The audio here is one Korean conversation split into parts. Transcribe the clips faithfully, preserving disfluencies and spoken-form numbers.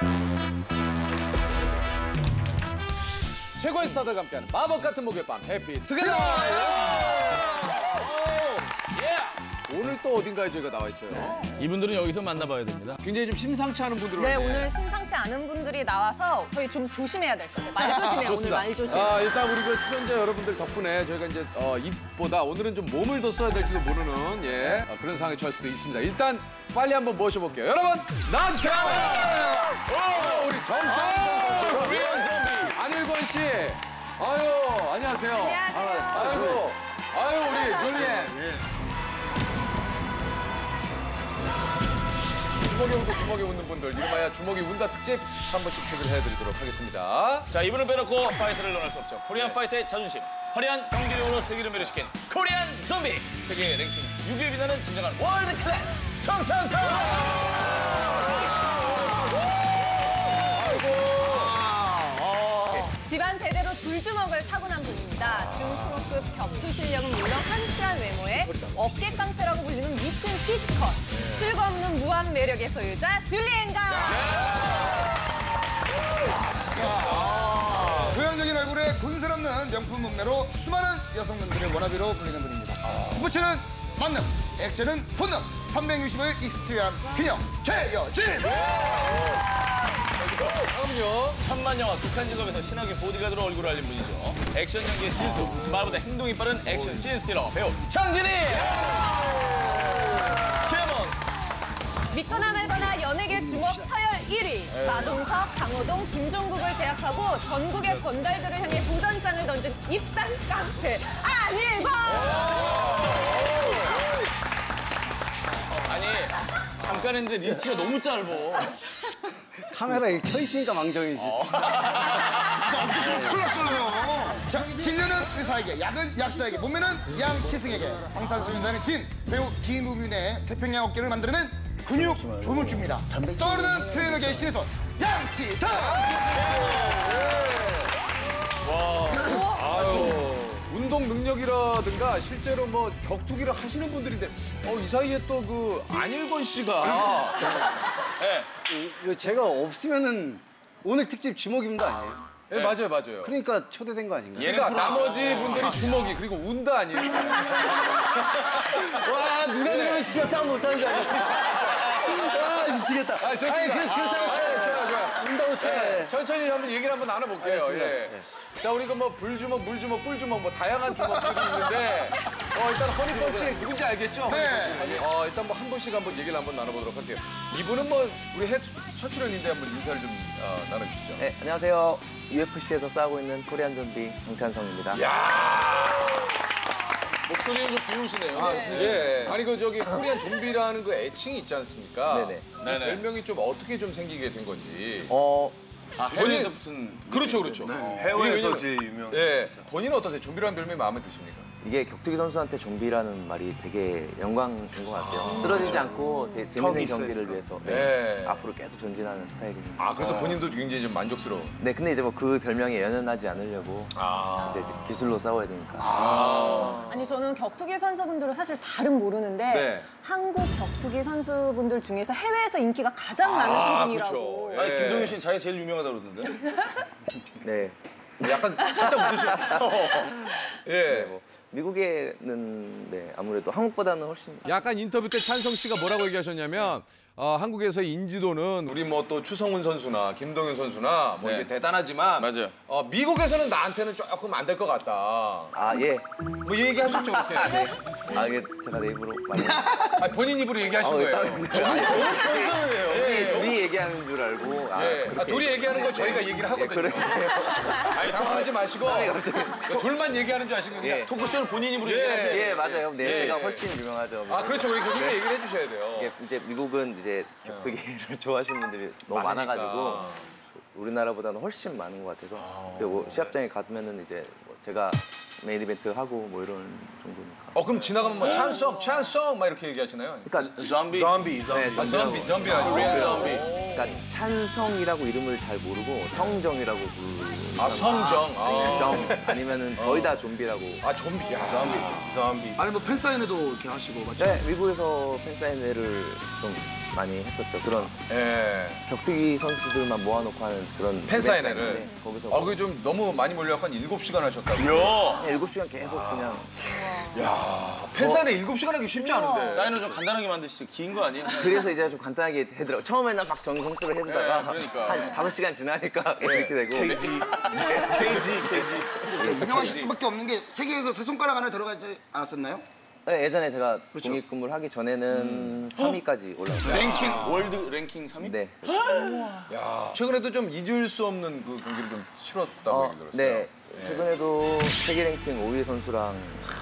최고의 스타들과 함께하는 마법 같은 목요일 밤 해피 투게더! 오늘 또 어딘가에 저희가 나와 있어요. 이분들은 여기서 만나봐야 됩니다. 굉장히 좀 심상치 않은 분들을 네, 오늘 심상치 않은 분들이 나와서 저희 좀 조심해야 될 거예요. 말 조심해요, 오늘 말 조심. 아, 일단 우리 그 출연자 여러분들 덕분에 저희가 이제 어, 입보다 오늘은 좀 몸을 더 써야 될지도 모르는 예 어, 그런 상황에 처할 수도 있습니다. 일단 빨리 한번 모셔볼게요. 여러분, 나와주세요! 오, 우리 정정 코리안 좀비 안일권 씨. 아유, 안녕하세요. 안녕하세요. 아이고, 아유, 우리 줄리엔. 주먹에 웃고 주먹에 웃는 분들, 이름하여 주먹이 운다 특집 한 번씩 체크를 해드리도록 하겠습니다. 자, 이분을 빼놓고 파이트를 논할 수 없죠. 코리안 네. 파이터의 자존심, 화려한 경기력으로 세계를 매료시킨 코리안 좀비! 세계 랭킹 육 위에 빛나는 진정한 월드 클래스 정찬성! 집안 제대로 불주먹을 타고난 분입니다. 중프로급 격투 실력은 물론 한치한 외모에 어깨 깡패라고 불리는 미친 피지컬. 실거 없는 무한 매력의 소유자 줄리엔가. 고향적인 얼굴에 군살 없는 명품 몸매로 수많은 여성분들의 워너비로 불리는 분입니다. 스포츠는 만능, 액션은 본능. 삼백육십일 익스트리한 그녀 최여진. 다음은요. 천만 영화 극한 직업에서 신학의 보디가드로 얼굴을 알린 분이죠. 액션 연기의 진수, 말보다 행동이 빠른 액션 씬스틸러 배우 장진희! 캐먼! 믿거나 말거나 연예계 주먹 서열 일 위. 마동석, 강호동, 김종국을 제압하고 전국의 건달들을 향해 도전장을 던진 입단 깡패 안일권! 아니, 잠깐 했는데 리치가 너무 짧어. 카메라에 켜있으니까 망정이지. 큰일 났어요. 자, 진료는 의사에게, 약은 약사에게, 몸매는 양치승에게. 방탄소년단의 진, 배우 김우빈의 태평양 어깨를 만들어낸 근육 조물주입니다. 떠오르는 트레이너계의 신의 양치승! 아유, 운동 능력이라든가 실제로 뭐 격투기를 하시는 분들인데 어, 이 사이에 또 그 안일권 씨가 네. 이거 제가 없으면은 오늘 특집 주먹입니다 아니에요? 네, 네. 맞아요, 맞아요. 그러니까 초대된 거 아닌가요? 그러니까 나머지 분들이 주먹이 그리고 운다 아니에요? 와 누가 들으면 진짜 싸움 못하는 줄 알았어. 와 미치겠다. 아, 좋습니다. 아니, 그, 그렇다고 아, 쳐요. 좋아요, 좋아요. 운다고 쳐요. 네, 천천히 한번 얘기를 한번 나눠볼게요. 알겠습니다. 예. 네. 자, 우리가 뭐 불주먹, 물주먹, 꿀주먹 뭐 다양한 주먹들이 있는데 어, 일단 허니펀치 누군지 알겠죠? 네. 허니펀치. 어, 일단 뭐 한 분씩 한번 얘기를 한번 나눠보도록 할게요. 이분은 뭐 우리 해 첫 출연인데 한번 인사를 좀 어, 나눠주시죠. 네, 안녕하세요. 유에프씨에서 싸우고 있는 코리안 좀비 정찬성입니다. 야 목소리는 좀 비우시네요. 아, 예. 아니 그 저기 코리안 좀비라는 그 애칭이 있지 않습니까? 네네. 그 네네. 별명이 좀 어떻게 좀 생기게 된 건지. 어, 아, 해외에서 붙은. 그렇죠, 그렇죠. 해외에서 제일 유명. 예. 본인은 어떠세요? 좀비라는 별명이 마음에 드십니까? 이게 격투기 선수한테 좀비라는 말이 되게 영광인 것 같아요. 쓰러지지 않고 되게 재밌는 경기를 위해서 네, 네. 앞으로 계속 전진하는 스타일입니다. 아, 그래서 본인도 굉장히 좀 만족스러워. 네, 근데 이제 뭐 그 별명에 연연하지 않으려고 아. 이제, 이제 기술로 싸워야 되니까. 아. 아니 저는 격투기 선수분들을 사실 잘은 모르는데 네. 한국 격투기 선수분들 중에서 해외에서 인기가 가장 많으신 분이라고. 그렇죠. 아니, 예. 김동현 씨는 자기가 제일 유명하다고 그러던데? 네. 약간 살짝 웃으시고. 예. 뭐 미국에는 네, 아무래도 한국보다는 훨씬 약간 인터뷰 때 찬성 씨가 뭐라고 얘기하셨냐면 어, 한국에서의 인지도는 우리 뭐 또 추성훈 선수나 김동현 선수나 뭐 네. 이게 대단하지만 맞아요. 어, 미국에서는 나한테는 조금 안 될 것 같다. 아, 예. 뭐 얘기하셨죠, 그렇게. 아, 이게 제가 내 입으로 많이 아니, 본인 입으로 얘기하신 어, 거예요. 둘이, 둘이 얘기하는 줄 알고 아, 예. 아, 그렇게 둘이 얘기하는 걸 저희가 얘기를 하거든요. 아니, 당황하지 마시고. 그러니까 둘만 얘기하는 줄 아시는 거예요. 예. 토크쇼는 본인 입으로 예. 얘기를 하셔야 돼요. 예, 맞아요. 네, 예, 제가 예. 훨씬 유명하죠. 아, 그렇죠. 우리 그렇게 네. 얘기를 해주셔야 돼요. 이게 이제 미국은 이제 격투기를 좋아하시는 분들이 너무 많으니까. 많아가지고 우리나라보다는 훨씬 많은 것 같아서 그리고 시합장에 가면은 이제 뭐 제가 메인 이벤트 하고 뭐 이런 정도니까. 어, 그럼 지나가면 뭐 찬성, 찬성 막 이렇게 얘기하시나요? 그러니까 좀비. 좀비, 좀비. 네, 아, 좀비, 좀비 아니고. 코리안 좀비. 그러니까 찬성이라고 이름을 잘 모르고 성정이라고 부르는 아, 성정. 아, 정 아니면은 거의 다 좀비라고. 아 좀비. 야. 좀비. 좀비. 아니 뭐 팬사인회도 이렇게 하시고 맞죠? 네, 미국에서 팬사인회를 좀 많이 했었죠. 그런 예. 격투기 선수들만 모아놓고 하는 그런 팬사인회를. 이벤트가 있는데 거기서 아, 그게 좀 너무 많이 몰려갖고 한 일곱 시간 하셨다고. 야. 그냥 일곱 시간 계속 그냥 야, 팬사인회 일곱 시간 하기 쉽지 않은데. 사인을 좀 간단하게 만드시죠. 긴 거 아니에요? 그래서 이제 좀 간단하게 해더라고. 처음에는 막 정성스레 해주다가 네, 그러니까. 한 다섯 시간 지나니까 이렇게 되고. 케이지, 케이지. 유명하실 수밖에 없는 게 세계에서 세 손가락 안에 들어가지 않았었나요? 네, 예전에 제가 공익근무를 하기 전에는 삼 위까지 올라왔어요. 랭킹, 월드 랭킹 삼 위? 네. 야, 최근에도 좀 잊을 수 없는 그 경기를 좀 치렀다고 어, 얘기 들었어요. 네. 최근에도 세계 랭킹 오 위 선수랑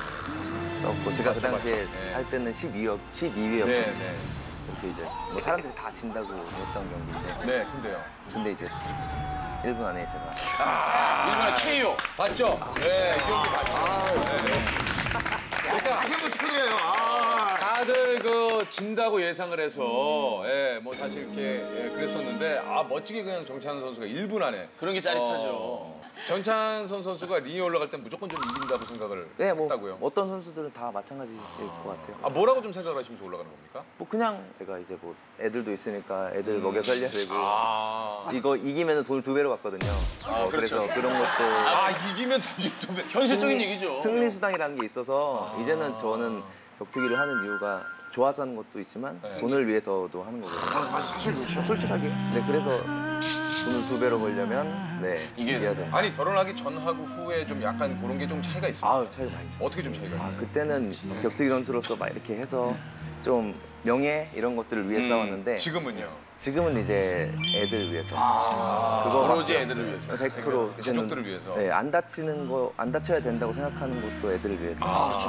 싸웠고 제가 그 당시에 네. 할 때는 십이 위, 십이 위였고 네, 네. 이렇게 이제 뭐 사람들이 다 진다고 했던 경기인데 네, 근데요. 근데 이제 일 분 안에 제가 일본의 케이오. 봤죠? 네, 이 경기 봤죠. 네. 그러니까 다시 한번 축하드려요. 아. 다들 그 진다고 예상을 해서 예, 뭐 사실 이렇게 예, 그랬었는데 아 멋지게 그냥 정찬 선수가 일 분 안에 그런 게 짜릿하죠. 어, 정찬선 선수가 링에 올라갈 땐 무조건 좀 이긴다고 생각을 네, 뭐 했다고요. 어떤 선수들은 다 마찬가지일 것 같아요. 아 뭐라고 좀 생각을 하시면서 올라가는 겁니까? 뭐 그냥 제가 이제 뭐 애들도 있으니까 애들 먹여 살려야 되고 아, 이거 이기면 돈을 두 배로 받거든요. 어, 그렇죠. 그래서 그런 것도 아 이기면 좀 현실적인 얘기죠. 승리 수당이라는 게 있어서 이제는 저는 격투기를 하는 이유가 좋아서 하는 것도 있지만 돈을 위해서도 하는 거거든요. 사실 그렇죠. 솔직하게. 네, 그래서 돈을 두 배로 벌려면 네, 이게- 이겨야 돼. 아니 결혼하기 전하고 후에 좀 약간 그런 게 좀 차이가 있습니다. 아우, 차이가 많이 죠. 어떻게 좀 차이가 아, 있어요? 그때는 격투기 선수로서 막 이렇게 해서 좀 명예 이런 것들을 위해 싸웠는데 지금은요? 지금은 이제 애들 위해서. 그거 오로지 애들을 위해서. 백 퍼센트 이제는 가족들을 위해서. 네, 안 다치는 거, 안 다쳐야 된다고 생각하는 것도 애들을 위해서.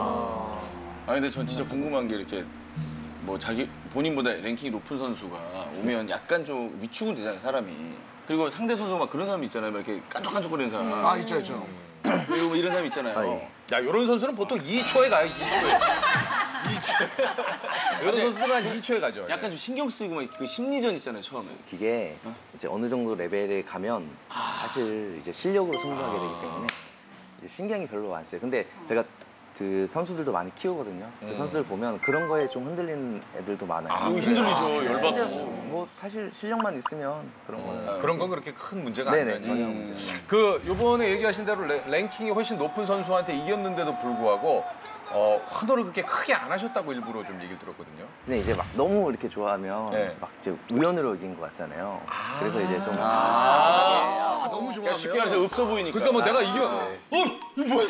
아 근데 전 진짜 궁금한 게 이렇게 뭐 자기 본인보다 랭킹이 높은 선수가 오면 약간 좀 위축은 되잖아요 사람이. 그리고 상대 선수가 막 그런 사람 있잖아요. 막 이렇게 깐족깐족거리는 사람. 아, 있죠, 있죠. 그리고 뭐 이런 사람 있잖아요. 아, 예. 야 이런 선수는 보통 이 초에 가요. 이 초에. 이 초에. 이런 선수들은 한 이 초에 가죠. 약간 좀 신경 쓰이고 막 그 심리전 있잖아요 처음에. 이게 이제 어느 정도 레벨에 가면 사실 이제 실력으로 승부하게 되기 때문에 이제 신경이 별로 안 써요. 근데 제가 그 선수들도 많이 키우거든요. 그 선수들 보면 그런 거에 좀 흔들리는 애들도 많아요. 이거 힘들리죠 근데 열받고. 뭐 사실 실력만 있으면 그런 거는 그런 건 그렇게 큰 문제가 네네 아니죠. 전혀 문제. 그 요번에 얘기하신 대로 레- 랭킹이 훨씬 높은 선수한테 이겼는데도 불구하고 어, 환호를 그렇게 크게 안 하셨다고 일부러 좀 얘기를 들었거든요. 근데 이제 막 너무 이렇게 좋아하면 네. 막 이제 우연으로 이긴 것 같잖아요. 그래서 이제 좀 아, 너무 그러니까 좋아하면. 쉽게 말해서 없어 보이니까. 그러니까 뭐 내가 이겨, 네. 어 이거 뭐야?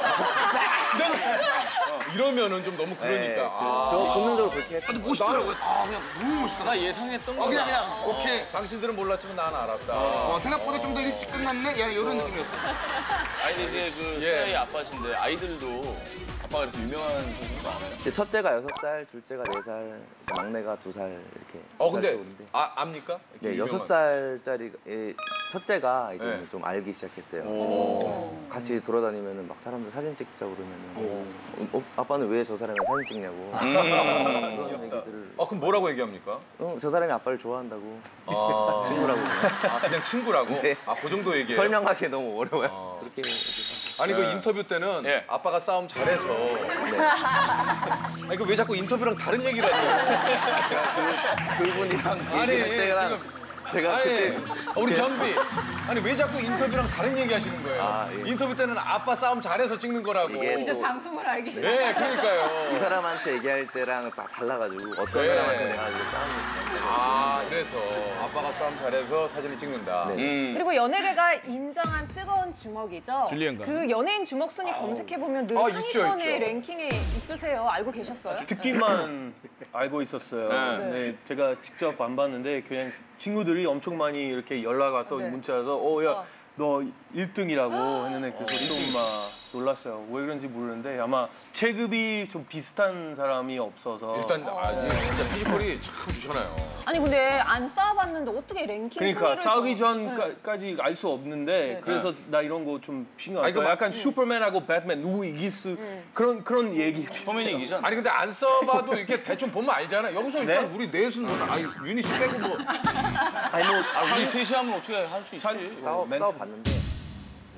내가 이러면은 좀 너무 그러니까. 네, 그- 아. 저 본능적으로 그렇게 했어요. 멋있더라고요. 아, 그냥 너무 멋있더라. 나 예상했던 어, 거. 그냥, 그냥, 오케이. 당신들은 몰랐지만 나는 알았다. 어, 생각보다 좀 더 일찍 끝났네? 야, 이런 느낌이었어. 아니 이제 그 예. 세아의 아빠신데 아이들도 아빠가 이렇게 유명한 선수인 거 알아요? 이제 첫째가 여섯 살, 둘째가 네 살, 이제 막내가 두 살 이렇게. 어 두살 근데 정도인데. 아 압니까? 네, 이렇게 여섯 유명한- 살짜리 첫째가 이제 네. 좀 알기 시작했어요. 오. 같이 돌아다니면은 막 사람들 사진 찍자 그러면은 어, 아빠는 왜 저 사람이 사진 찍냐고 음. 그런 얘기들을. 아 그럼 뭐라고 얘기합니까? 어, 저 사람이 아빠를 좋아한다고 아, 친구라고 아 그냥 친구라고? 네. 아 그 정도 얘기예요? 설명하기 너무 어려워요. 어. 그렇게 아니 그 네. 인터뷰 때는 예. 아빠가 싸움 잘해서 네. 아니 그 왜 자꾸 인터뷰랑 다른 얘기를 하세요? 그분이랑 아니 얘기할 때랑 지금 제가 아니 그때 우리 전비 아니 왜 자꾸 인터뷰랑 다른 얘기 하시는 거예요? 아, 예. 인터뷰 때는 아빠 싸움 잘해서 찍는 거라고. 이게 이제 또- 방송을 알기 시작. 네 그러니까요. 이 사람한테 얘기할 때랑 다 달라가지고 어떤 네. 사람한테 내가 이제 싸움을 아 그래서 아빠가 싸움 잘해서 사진을 찍는다. 네. 음. 그리고 연예계가 인정한 뜨거운 주먹이죠. 줄리엔가. 그 연예인 주먹 순위 검색해 보면 늘 아, 있죠, 상위권의 있죠. 랭킹에 있으세요. 알고 계셨어요? 듣기만 알고 있었어요. 네. 네, 제가 직접 안 봤는데 그냥 친구들이 엄청 많이 이렇게 연락 와서 네. 문자 와서 어, 야, 어. 너 일 등이라고 했는데 그래서 좀 막 놀랐어요. 왜 그런지 모르는데 아마 체급이 좀 비슷한 사람이 없어서 일단 아 이게 진짜 피지컬이 참 주잖아요. 아니 근데 안 싸워봤는데 어떻게 랭킹 그러니까 순위를 싸우기 저- 네. 전까지 알 수 없는데 네. 그래서 나 이런 거 좀 신경 안 아니, 써. 그 막- 약간 슈퍼맨하고 배트맨 누구 이길 수 그런 그런 얘기 소맨이 이기잖아. 아니 근데 안 써봐도 이렇게 대충 보면 알잖아. 여기서 일단 네? 우리 넷은 뭐, 아 유니 씨 빼고 뭐 아니 뭐 아, 우리 셋이 하면 어떻게 할 수 있지? 싸워, 멘트. 싸워봤는데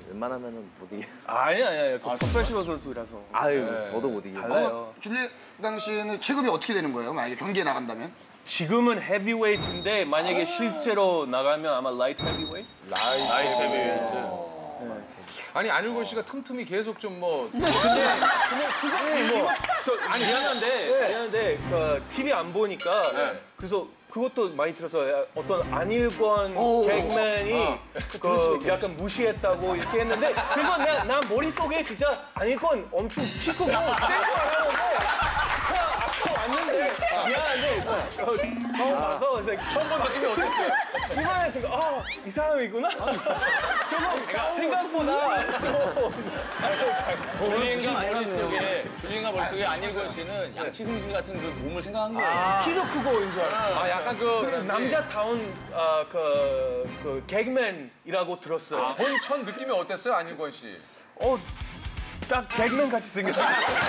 웬만하면은 못 이겨. 아니 아니 아니. 그 프로페셔널 선수라서. 아유, 저도 못 이겨. 달라요. 줄리강 씨는 체급이 어떻게 되는 거예요? 만약에 경기에 나간다면? 지금은 헤비웨이트인데 만약에 실제로 나가면 아마 라이트 헤비웨이트? 라이트 헤비웨이트. 아니 안일권 씨가 틈틈이 계속 좀 뭐 근데 그냥 그거 뭐 저, 아니 미안한데 미안한데 그 티비 안 보니까 그래서 그것도 많이 들어서 어떤 안일권 개그맨이 그 약간 무시했다고 이렇게 했는데 그래서 나, 나 머릿속에 진짜 안일권 엄청 치고 센거 하는데 앞서 왔는데 미안한데 처음 봐서 처음 본 느낌이 어땠어요? 이번에 제가 아 이 사람이구나. 저거 생각보다 좀 줄리엔가 머릿속에 줄리엔가 머릿속에 안일권 씨는 양치승신 같은 그 몸을 생각한 거예요. 키도 크고인 줄 알았어요. 아 약간 그 남자다운 아, 그, 그 개그맨이라고 들었어요. 본천 느낌이 어땠어요 안일권 씨? 어, 딱 개그맨 같이 생겼어요.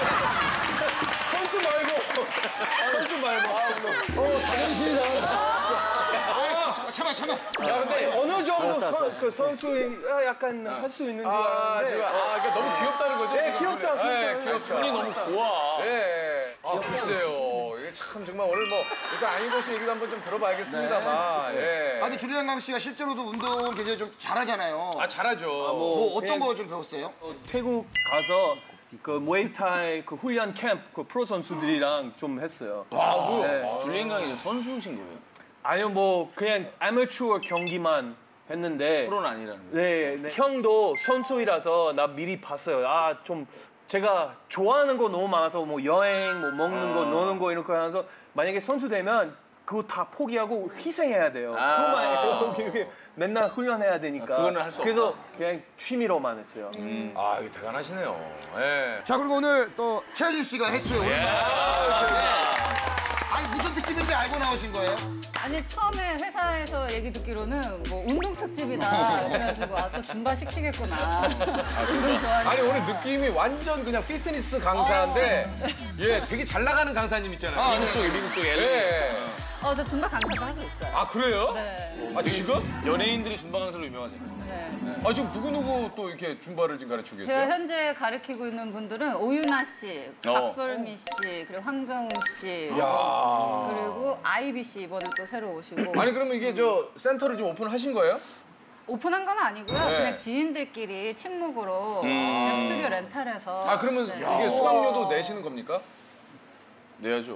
선수 말고, 선수 말고. 어, 자존심이 상한다. 아, 참아, 참아. 야, 근데 어느 정도 선, 그 선수가 약간 할 수 있는 줄 아 알았는데. 지금 아 그러니까 너무 귀엽다는 거죠? 네, 지금? 귀엽다, 귀엽다. 네, 귀엽다. 손이 너무 고와. 네. 아 글쎄요. 이게 참 정말 오늘 뭐 일단 안일권 씨 얘기도 한번 좀 들어봐야겠습니다만. 예. 아니, 줄리강 씨가 실제로도 운동 굉장히 좀 잘하잖아요. 아 잘하죠. 뭐 어떤 그냥- 거 좀 배웠어요? 어, 태국 가서 그 무에타이 그 훈련 캠프 그 프로 선수들이랑 좀 했어요. 아, 네. 줄리엔강이 이제 선수신 거예요. 아니요, 뭐 그냥 아마추어 경기만 했는데. 프로는 아니라는 거예요. 네, 네. 형도 선수이라서 나 미리 봤어요. 아, 좀 제가 좋아하는 거 너무 많아서 뭐 여행, 뭐 먹는 거, 노는 거 이런 거 하면서 만약에 선수 되면 그거 다 포기하고 희생해야 돼요. 아. 그것만 이렇게 맨날 훈련해야 되니까. 아, 그거는 할수 그래서 없다. 그냥 취미로만 했어요. 아 이거 대단하시네요. 예. 자, 그리고 오늘 또 최혜진 씨가 해투에 오신 거예요. 아니, 무슨 특집인지 알고 나오신 거예요? 아니 처음에 회사에서 얘기 듣기로는 뭐 운동 특집이다 그래가지고 아 또 줌바 시키겠구나. 운동 좋아하니까. 아니 오늘 느낌이 완전 그냥 피트니스 강사인데 예 되게 잘 나가는 강사님 있잖아요. 미국 쪽에 미국 쪽에 엘에이. 예. 어, 저 줌바 강사도 하고 있어요. 아 그래요? 네. 아 지금? 연예인들이 줌바 강사로 유명하잖아요. 네. 아 지금 누구 누구 또 이렇게 줌바를 지금 가르치고 제가 계세요? 현재 가르치고 있는 분들은 오유나 씨, 어. 박솔미 씨, 그리고 황정우 씨, 야. 그리고 아이비 씨 이번에 또 새로 오시고. 아니 그러면 이게 저 센터를 좀 오픈하신 거예요? 오픈한 건 아니고요. 네. 그냥 지인들끼리 친목으로 그냥 스튜디오 렌탈해서. 아 그러면 네. 이게 수강료도 내시는 겁니까? 내야죠.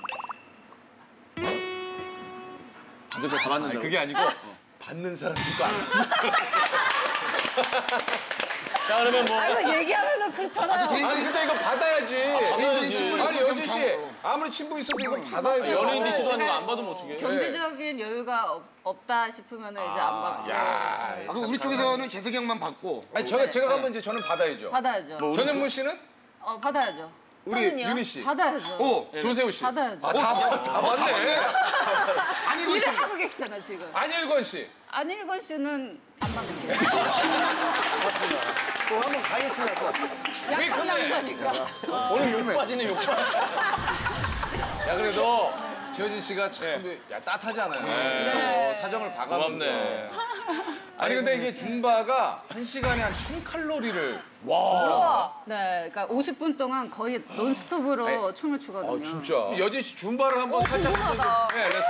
근데 그거 다 아니 받는다고? 그게 아니고 받는 사람들도 안 받는 자 그러면 뭐 아이고 얘기하면은 그렇잖아요. 아니 근데 이거 받아야지. 받아야지. 아니 여진 씨 아무리 친분 있어도 이거 받아야지. 연예인들 시도하는 거 안 받으면 어떡해? 경제적인 여유가 없, 없다 싶으면 이제 안 받고. 야. 네. 아, 그럼 우리 쪽에서는 재석이 형만 받고. 아니 제가 제가 가면 이제 저는 받아야죠. 받아야죠. 전현무 씨는? 어, 받아야죠. 우리 저는요? 윤희 씨. 받아야죠. 오! 조세호 씨. 받아야죠. 아, 다, 받- 다 받네. 아니, 일을 하고 계시잖아 지금. 안일권 씨. 안일권 씨는 안 받을게요. 또 한번 가겠습니다. 또. 약한 남자니까. 오늘 욕 빠지네 욕 빠지. 야 그래도 지효진 씨가 참 야, 따뜻하지 않아요. 어, 사정을 봐가면서. 고맙네. 아니 근데 이게 줌바가 한 시간에 한 천 칼로리를. 네, 그러니까 오십 분 동안 거의 논스톱으로 춤을 아 추거든요. 진짜. 여진 씨 줌바를 한번 살짝. 궁금하다. 네, 렛츠고.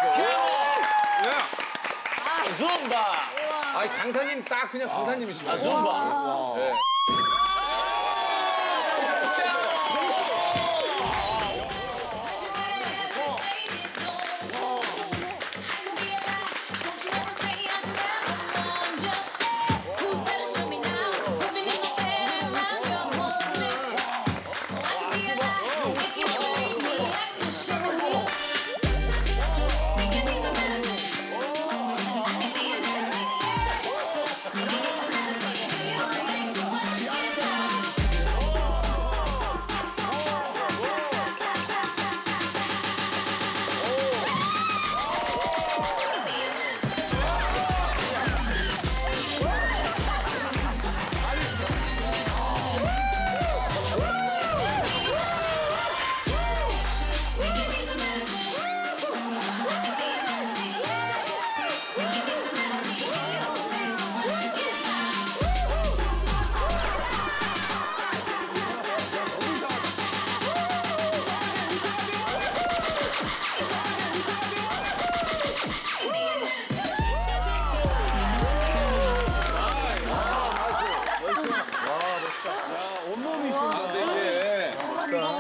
네. 줌바. 아니 강사님 딱 그냥 강사님이시고. 아 줌바. 네.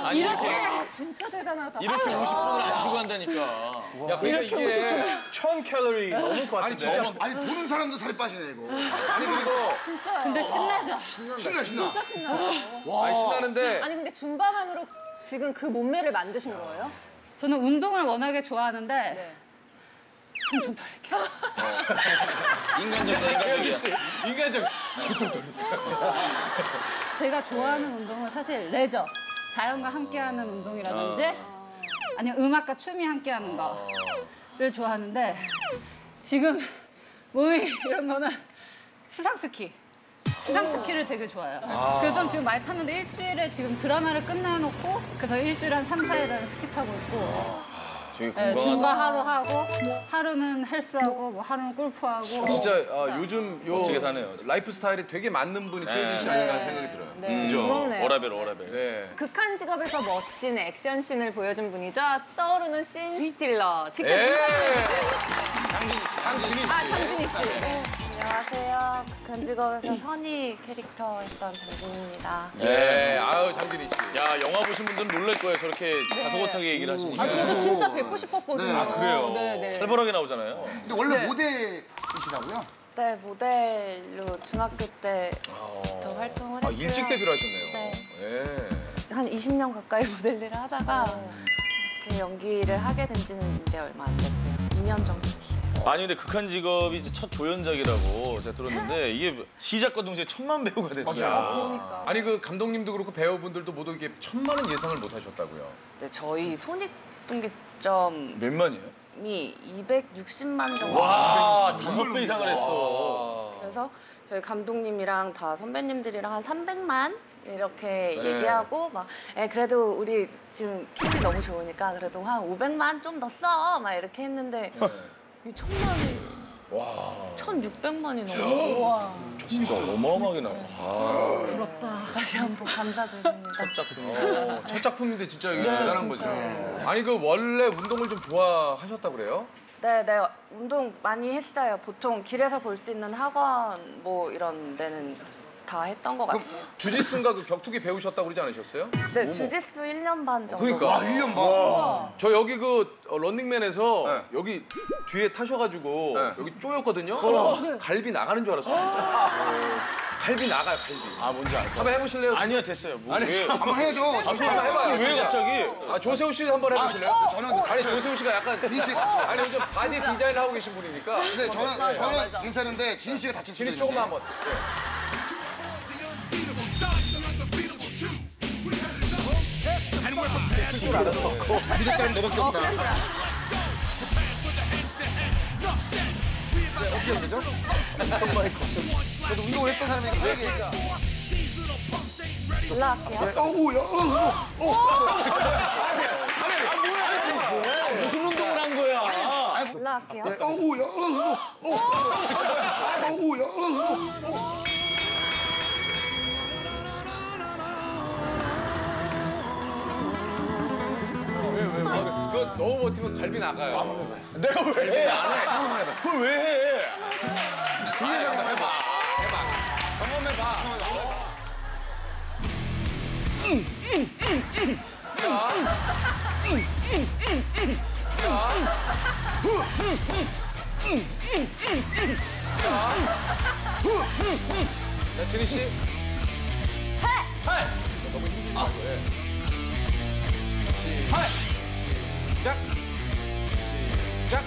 아니 이렇게 이렇게 아, 진짜 대단하다. 이렇게 아유. 오십 분을 안 쉬고 한다니까. 야, 그러니까 이렇게 오십 이게 분 천 칼로리 넘을 것 아니 같은데. 진짜 아니 보는 사람도 살이 빠지네 이거. 아니 그리고 진짜요. 근데 신나죠? 신나 신나. 진짜 신나요. 아니 신나는데 아니 근데 줌바만으로 지금 그 몸매를 만드신 거예요? 저는 운동을 워낙에 좋아하는데 네. 숨 좀 돌릴게요. 인간적이다 인간적이야. 인간적 제가 좋아하는 운동은 사실 레저, 자연과 함께하는 운동이라든지 아니면 음악과 춤이 함께하는 거를 좋아하는데 지금 몸이 이런 거는 수상스키. 수상스키를 되게 좋아해요. 그래서 전 지금 많이 탔는데 일주일에 지금 드라마를 끝내놓고 그래서 일주일에 한 삼, 사 일은 스키 타고 있고 되게 네, 건강하다. 줌바 하루 하고 하루는 헬스하고 뭐 하루는 골프하고 진짜 어, 요즘 요 멋지게 사네요, 진짜. 라이프 스타일이 되게 맞는 분이 최현진 씨 아닌가 하는 생각이 들어요. 네, 그죠? 부럽네요. 워라벨 워라벨. 네. 극한 직업에서 멋진 액션씬을 보여준 분이죠. 떠오르는 씬 스틸러. 직접 예. 인사드릴게요. 장진희 씨. 아, 장진희 씨. 네. 안녕하세요. 극한 직업에서 선희 캐릭터 했던 장진입니다. 예. 아유 장진희 씨. 야 영화 보신 분들은 놀랄 거예요. 저렇게 다소곳하게 얘기를 하시니까. 아, 저도 진짜 뵙고 싶었거든요. 네. 아, 그래요. 네, 네. 살벌하게 나오잖아요. 근데 원래 네. 모델이시라고요? 네, 모델로 중학교 때 저 활동을 아 했고요. 일찍 데뷔를 하셨네요. 네. 예. 한 이십 년 가까이 모델 일을 하다가 이렇게 연기를 하게 된 지는 이제 얼마 안 됐고요. 이 년 정도 됐어요. 아니 근데 극한 직업이 이제 첫 조연작이라고 제가 들었는데 이게 시작과 동시에 천만 배우가 됐어요. 그러니까. 아니 그 감독님도 그렇고 배우분들도 모두 이게 천만은 예상을 못 하셨다고요. 네, 저희 손익분기점이 몇만이에요? 이백육십만 정도. 와 다섯 배 이상을 했어. 그래서 저희 감독님이랑 다 선배님들이랑 한 삼백만 이렇게 네. 얘기하고 막 에, 그래도 우리 지금 kit이 너무 좋으니까 그래도 한 오백만 좀 더 써 막 이렇게 했는데 이 천만이 와. 천육백만이 넘어. 와. 진짜 어마어마하게 나와. 아, 부럽다. 다시 한번 감사드립니다. 첫 작품. 어, 첫 작품인데 진짜 이게 네, 대단한 거죠. 아니 그 원래 운동을 좀 좋아하셨다 그래요? 네, 네. 운동 많이 했어요. 보통 길에서 볼 수 있는 학원 뭐 이런 데는 다 했던 것 같아요. 주짓수인가 그 격투기 배우셨다고 그러지 않으셨어요? 네, 주짓수 일 년 반 정도. 그러니까. 아, 일 년 반. 저 여기 그 어, 런닝맨에서 네. 여기 뒤에 타셔가지고 네. 여기 쪼였거든요. 갈비 나가는 줄 알았어요. 어, 갈비 나가요, 갈비. 아 뭔지 알것 한번 해보실래요? 아니요 됐어요. 뭐, 아니, 왜? 한번 해야죠. 한번 해봐요. 왜 진짜. 갑자기? 아 조세호 씨 한번 해보실래요? 저는 아니 조세호 씨가 약간 진희 씨 같이. 아니 요즘 바디 디자인 하고 계신 분이니까. 근데 저는 저는 괜찮은데 진희 씨가 다칠 수도 진이 있는데. 조금만 한번. 네. 미래까지 너밖에 없다. 네, 어떻게 해야 되죠? 저도 운동을 했던 사람이니까 왜 올라갈게요. 어우야. 무슨 운동을 한 거야? 올라갈게요. 어우야. 어우야. 왜, 왜, 왜? 그거 너무 버티면 갈비 나가요. 내가 왜 안 해? 그걸 왜 해? 아, 해봐, 해봐. 경험해봐. 자, 진희 씨. 해! 너무 힘들지 말고 해. 시작. 시작.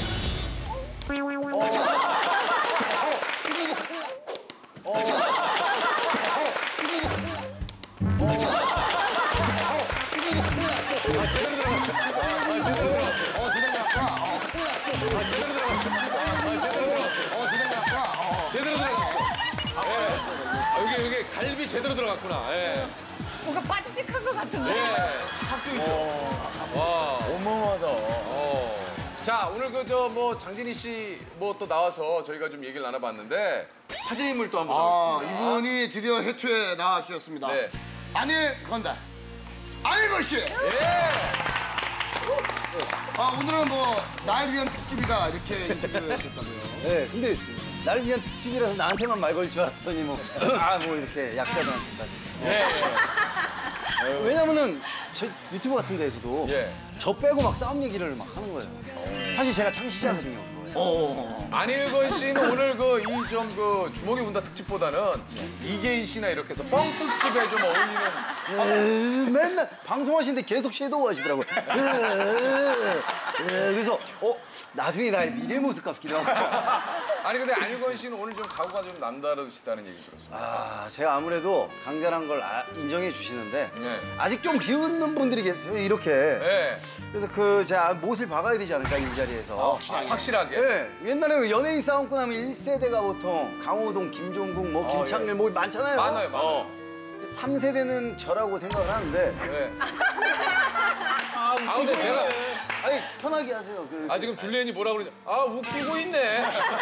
제대로 들어갔어. 예. 아, 여기, 여기 갈비 제대로 들어갔구나. 예. 뭔가 빠지직한 것 같은데. 예. 합격이죠. 와. 어마어마하다. 어. 자, 오늘 그 저 뭐 장진희 씨 뭐 또 나와서 저희가 좀 얘기를 나눠봤는데 화제임을 또 한번 아, 나눠봤습니다. 이분이 드디어 해초에 나와주셨습니다. 네. 안일 건달. 안일걸 씨. 예. 아, 오늘은 뭐 날 위한 특집이다 이렇게 인터뷰를 하셨다고요. 네, 근데 날 위한 특집이라서 나한테만 말 걸 줄 알았더니 뭐, 아, 뭐 이렇게 약자들한테까지. 예. 왜냐면은 저 유튜브 같은 데에서도 예. 저 빼고 막 싸움 얘기를 막 하는 거예요. 사실 제가 창시자거든요. 안일건 씨는 오늘 그 이 좀 그 주먹이 운다 특집보다는 이계인 씨나 이렇게 해서 뻥 특집에 좀 어울리는. 에이, 맨날 방송하시는데 계속 섀도우 하시더라고요. 에이, 에이, 그래서 어 나중에 나의 미래 모습 같기도 하고. 아니 근데 안일건 씨는 오늘 좀 각오가 좀 남다르시다는 얘기 들었습니다. 아 제가 아무래도 강자란 걸 아- 인정해 주시는데 네. 아직 좀 비웃는 분들이 계세요 이렇게. 네. 그래서 그 제가 못을 박아야 되지 않을까 이 자리에서. 아, 확실하게. 네, 옛날에 연예인 싸움고 나면 일 세대가 보통 강호동, 김종국, 뭐 어, 김창렬 예. 뭐 많잖아요. 많아요, 많아요. 삼 세대는 저라고 생각을 하는데 네. 아, 근데 내가 아니 편하게 하세요. 그, 아 지금 줄리엔이 뭐라 그러냐? 아 웃기고 있네.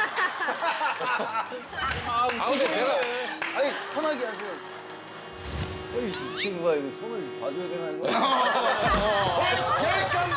아 근데 내가 아니 편하게 하세요. 어이, 이 친구가 이거 손을 봐줘야 되나 이거? 개깜!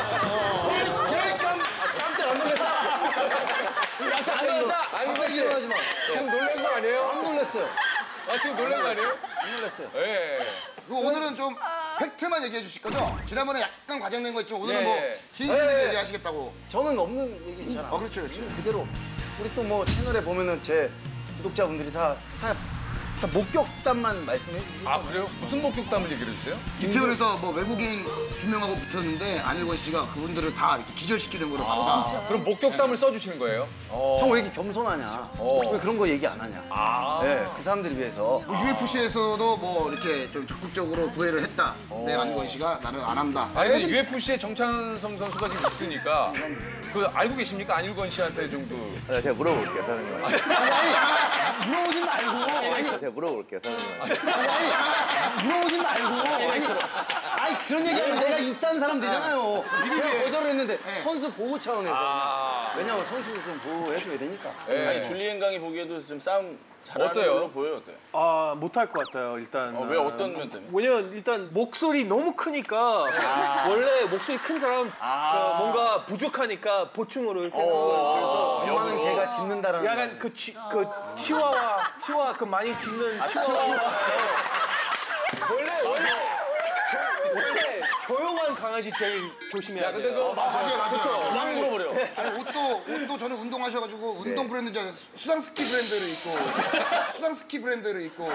개깜! 깜짝 안 놀랐다. 깜짝 안 놀랐다. 아니 이거 싫어하지 마. 지금 놀란 거 아니에요? 안 놀랐어요. 아 지금 놀란 거 아니에요? 안 놀랐어요. 예. 그리고 오늘은 좀 팩트만 얘기해 주실 거죠? 지난번에 약간 과장된 거 있지만 오늘은 예, 뭐 예. 진실을 예, 예. 얘기하시겠다고. 저는 없는 얘기 있잖아. 아, 그렇죠, 그렇죠. 그대로 우리 또 뭐 채널에 보면은 제 구독자분들이 다, 다, 다 목격담만 말씀해 주시고. 아 그래요? 무슨 목격담을 얘기를 해주세요? 이태원에서 뭐 외국인 두 명하고 붙었는데 안일건 씨가 그분들을 다 기절시키는 거로 봤다. 그럼 목격담을 써주시는 거예요? 어. 형 왜 이렇게 겸손하냐? 어. 왜 그런 거 얘기 안 하냐? 아. 네, 그 사람들 위해서. 뭐 유에프씨에서도 뭐 이렇게 좀 적극적으로 구애를 했다. 근데 안일건 씨가 나는 안 한다. 아니 근데 유에프씨에 정찬성 선수가 지금 있으니까 그 알고 계십니까? 안일건 씨한테 정도. 아, 제가 물어볼게요, 사장님. 아니, 물어보지 말고. 아니, 제가 물어볼게요, 사장님. 아니, 물어보지 말고. 아니, 아니 그런 얘기하면 내가 입사한 사람 되잖아요. 제가 거절을 했는데 선수 보호 차원에서. 아. 왜냐면 선수를 좀 보호해줘야 되니까. 예. 아니 줄리엔 강이 보기에도 좀 싸움 잘하는 어때요? 걸로 보여요, 어때요? 아 못할 것 같아요 일단. 어, 왜 어떤 면 때문에? 왜냐면 일단 목소리 너무 크니까 원래 목소리 큰 사람 그 뭔가 부족하니까 보충으로 이렇게 하는 거예요. 그래서 엄마는 걔가 짖는다라는. 약간 그, 치, 그 치와와 치와 그 많이 짖는 치와와 원래 원래 원래 조용한 강아지 제일 조심해야 야 근데 돼요. 그 맞아요, 맞아요. 그냥 물어버려. 아니, 옷도 옷도 저는 운동하셔가지고 운동 브랜드 저 수상 스키 브랜드를 입고 수상 스키 브랜드를 입고.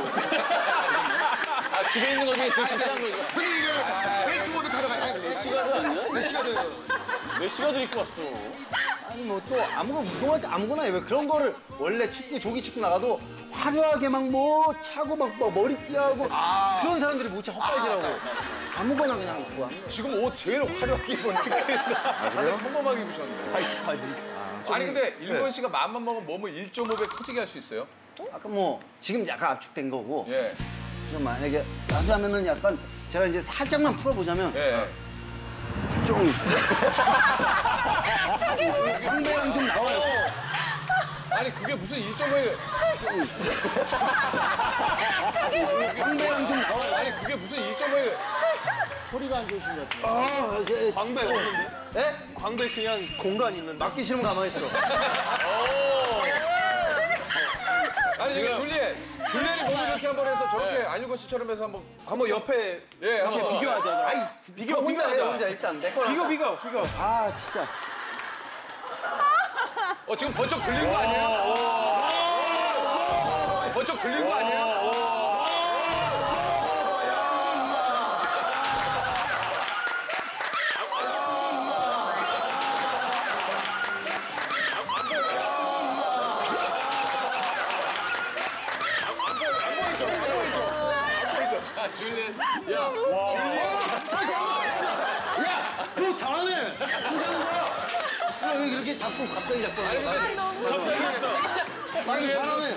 아 집에 있는 거 중에 제일 비싼 거 이거. 근데 이게 웨이트보드 타다가 아니 메시가드 아니야? 메시가드. 메시가드 입고 왔어. 아니 뭐 또 아무거나 운동할 때 아무거나 해. 왜 그런 거를 원래 축구 조기 축구 나가도 화려하게 막 뭐 차고 막 뭐 머리띠하고 그런 사람들이 모차 헛발질하고 아무거나 그냥 입고 하는 거야. 지금 옷 제일 화려하게 입었는데 다들 평범하게 입으셨는데. 하이파지. 아니 근데 일건 씨가 마음만 먹으면 몸을 일 점 오 배 커지게 할 수 있어요? 아까 뭐 지금 약간 압축된 거고. 예. 좀 만약에 하자면은 약간 제가 이제 살짝만 풀어보자면 예. 좀 홍배랑 좀 나와요. 아니 그게 무슨 일 점 오 배 홍배랑 좀 나와요. 아니 그게 무슨 일 점 오 배 소리가 안 좋으신 것 같아요. 아, 제, 광배 없는데? 예? 광배 그냥 공간 있는데. 맞기 싫으면 가만히 있어. 아니 지금 줄리엔 줄리엔이 몸을 이렇게 한번 해서 저렇게 안일건 씨처럼 해서 한번 한번 옆에 예 한번 이렇게 비교하자. 아이, 비교 혼자 해, 비교하자. 혼자 일단 내 거랑. 비교 비교 비교. 아, 진짜. 어 지금 번쩍 들린 거 아니에요? 번쩍 들린 거 아니에요? 아, 줄리엔 야 그거 잘하네. 그거 하는 거야. 왜 이렇게 자꾸 갑자기 자꾸 하는 거야? 갑자기 했어. 아니, 잘하네.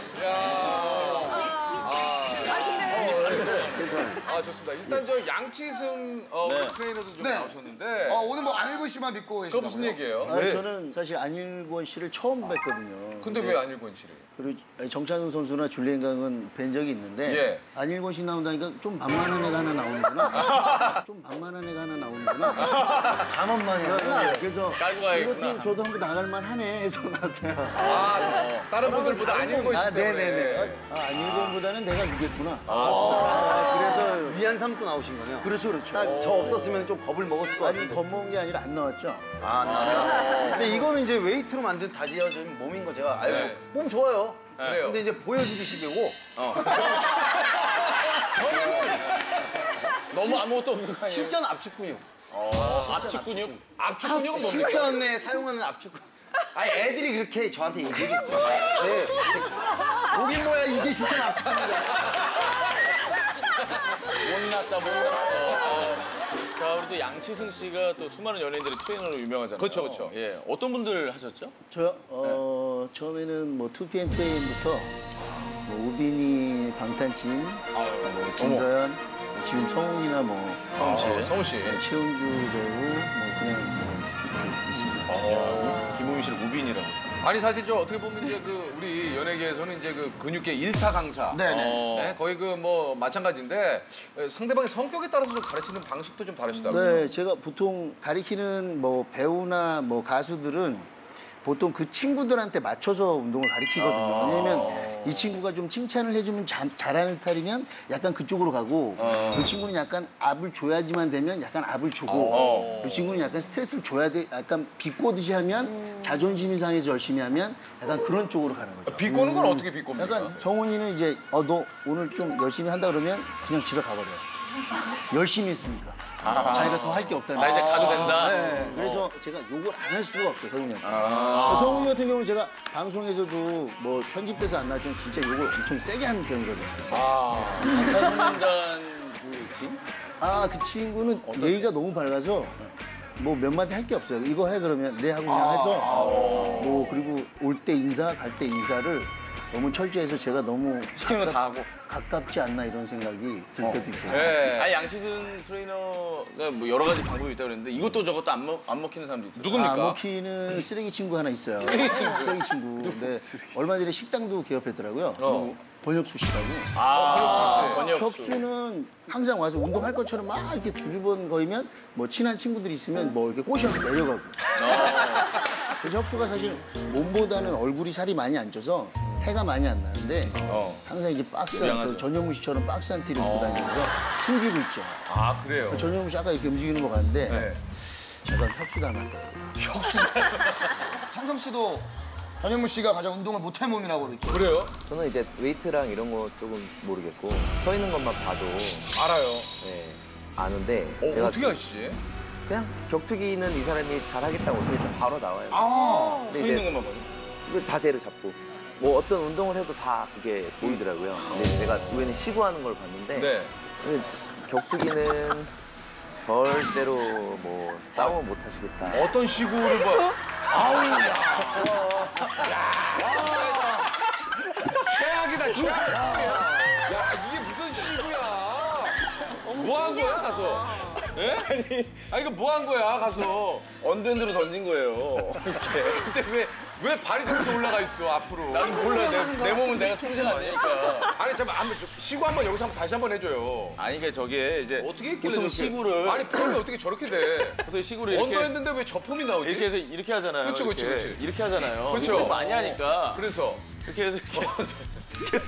괜찮아요. 아 좋습니다. 일단 저 양치승 어, 네. 우리 트레이너도 좀 네. 나오셨는데 어, 오늘 뭐 안일건 씨만 믿고 그거 계신다고요? 무슨 얘기예요? 아니, 저는 사실 안일권 씨를 처음 뵀거든요. 근데 왜 안일건 씨를? 그리고 정찬훈 선수나 줄리엔 강은 뵌 적이 있는데 예. 안일권 씨 나온다니까 좀 반만한 애가 하나 나오는구나. 좀 반만한 애가 하나 나오는구나. 감원만 해. 그래서 깔고 가야겠구나. 이것도 저도 한번 나갈만 하네 해서 나왔어요. 아 다른 분들보다 안일건 아, 씨 때문에. 네네네. 아, 안일권보다는 내가 이겼구나. 아, 그래서 위안 삼고 나오신 거네요. 그렇죠, 그렇죠. 딱 저 없었으면 좀 겁을 먹었을 것 아니 같은데. 겁먹은 게 아니라 안 나왔죠. 아, 나. 근데 이거는 이제 웨이트로 만든 다지어진 몸인 거 제가 알고 네. 몸 좋아요. 그래요. 근데 이제 보여주기식이고 너무 아무것도 없는 거 아니에요? 실전 압축 근육. 압축 근육? 압축 근육은 뭡니까? 실전에 사용하는 압축 근육. 아니 애들이 그렇게 저한테 얘기해줬어요. 네. 보긴 뭐야 이게 실전 압축 근육이야. 못났다, 못났다. 자, 우리 또 양치승 씨가 또 수많은 연예인들의 트레이너로 유명하잖아요. 그렇죠, 그렇죠. 예, 어떤 분들 하셨죠? 저요? 어, 처음에는 뭐 투피엠 투에이엠부터 뭐 우빈이, 방탄팀, 뭐 김서연, 뭐 지금 성훈이나 뭐 성훈 씨. 어, 성훈 씨. 네, 최은주 배우, 뭐 그냥 뭐 이렇게 있습니다. 어, 김우민 씨를 우빈이라고. 아니 사실 저 어떻게 보면 이제 그 우리 연예계에서는 이제 그 근육계 일타 강사. 네네. 어, 네, 거의 그 뭐 마찬가지인데 상대방의 성격에 따라서 좀 가르치는 방식도 좀 다르시다고요. 네, 제가 보통 가리키는 뭐 배우나 뭐 가수들은 보통 그 친구들한테 맞춰서 운동을 가리키거든요. 왜냐면 이 친구가 좀 칭찬을 해주면 자, 잘하는 스타일이면 약간 그쪽으로 가고 그 친구는 약간 압을 줘야지만 되면 약간 압을 주고 그 친구는 약간 스트레스를 줘야 돼. 약간 비꼬듯이 하면 자존심이 상해서 열심히 하면 약간 그런 쪽으로 가는 거죠. 비꼬는 건 어떻게 비꼬입니까? 약간 성훈이는 이제 어 너 오늘 좀 열심히 한다 그러면 그냥 집에 가버려요. 열심히 했으니까. 자기가 더 할 게 없다는 나 이제 가도 된다? 네, 그래서 제가 욕을 안 할 수가 없어요, 성훈이한테. 성훈이 같은 경우는 제가 방송에서도 뭐 편집돼서 안 나왔지만 진짜 욕을 엄청 세게 하는 편이거든요. 방탄소년단 그 진? 아, 그 친구는 예의가 너무 밝아서 뭐 몇 마디 할 게 없어요. 이거 해 그러면 네 하고 그냥 해서 뭐 그리고 올 때 인사, 갈 때 인사를 너무 철저해서 제가 너무 시키는 거 다 하고. 가깝지 않나 이런 생각이 들 때도 있어요. 네. 아니, 양치승 트레이너가 뭐 여러 가지 방법이 있다고 그랬는데 이것도 저것도 안, 먹, 안 먹히는 사람도 있어요. 누굽니까? 아, 먹히는 쓰레기 친구 하나 있어요. 쓰레기 친구. 쓰레기 친구. 네. 얼마 전에 식당도 개업했더라고요. 어. 번역수 씨라고. 아, 번역. 혁수는 항상 와서 운동할 것처럼 막 이렇게 두리번거리면 뭐 친한 친구들이 있으면 뭐 이렇게 꼬셔서 내려가고. 그래서 혁수가 사실 몸보다는 얼굴이 살이 많이 안 쪄서 태가 많이 안 나는데 어. 항상 이제 박스 유명하죠. 저 전현무 씨처럼 박스 한 티를 입고 다니면서 숨기고 있죠. 아 그래요. 전현무 씨 아까 이렇게 움직이는 거 봤는데 네. 약간 혁수 닮았다. 창성 씨도 전현무 씨가 가장 운동을 못할 몸이라고 이렇게. 그래요? 저는 이제 웨이트랑 이런 거 조금 모르겠고 서 있는 것만 봐도 알아요. 네, 아는데 어, 제가 어떻게 아시지? 그냥 격투기는 이 사람이 잘하겠다고 어떻게 했다 바로 나와요. 아, 근데 서 이제 있는 것만 봐도. 그 자세를 잡고 뭐 어떤 운동을 해도 다 그게 보이더라고요. 근데 제가 이번에 시구하는 걸 봤는데 네. 근데 격투기는 절대로 뭐 싸움은 못 하시겠다. 어떤 시구를 봐. 아우 야. 야. 최악이다 최악. 야 이게 무슨 시구야? 뭐 한 거야 가서? 예? 아니, 아 이거 뭐 한 거야 가서? 언더핸드로 던진 거예요. 이렇게. 근데 왜 왜 발이 저렇게 올라가 있어 앞으로? 나는 몰라. 내, 내 몸은 내가 통제가 안 되니까. 아니 잠깐 한번 좀 시구 한번 여기서 한번 다시 한번 해줘요. 아니, 그러니까 저게 이제 어떻게 했길래 보통 저렇게? 시구를 아니 폼이 어떻게 저렇게 돼? 보통 시구를 이렇게 언더핸드인데 왜 저 폼이 나오지? 이렇게 해서 이렇게 하잖아요. 그렇죠, 그렇죠, 이렇게. 그렇죠. 이렇게 하잖아요. 그렇죠. 이거 많이 하니까 그래서 이렇게 해서 이렇게 해서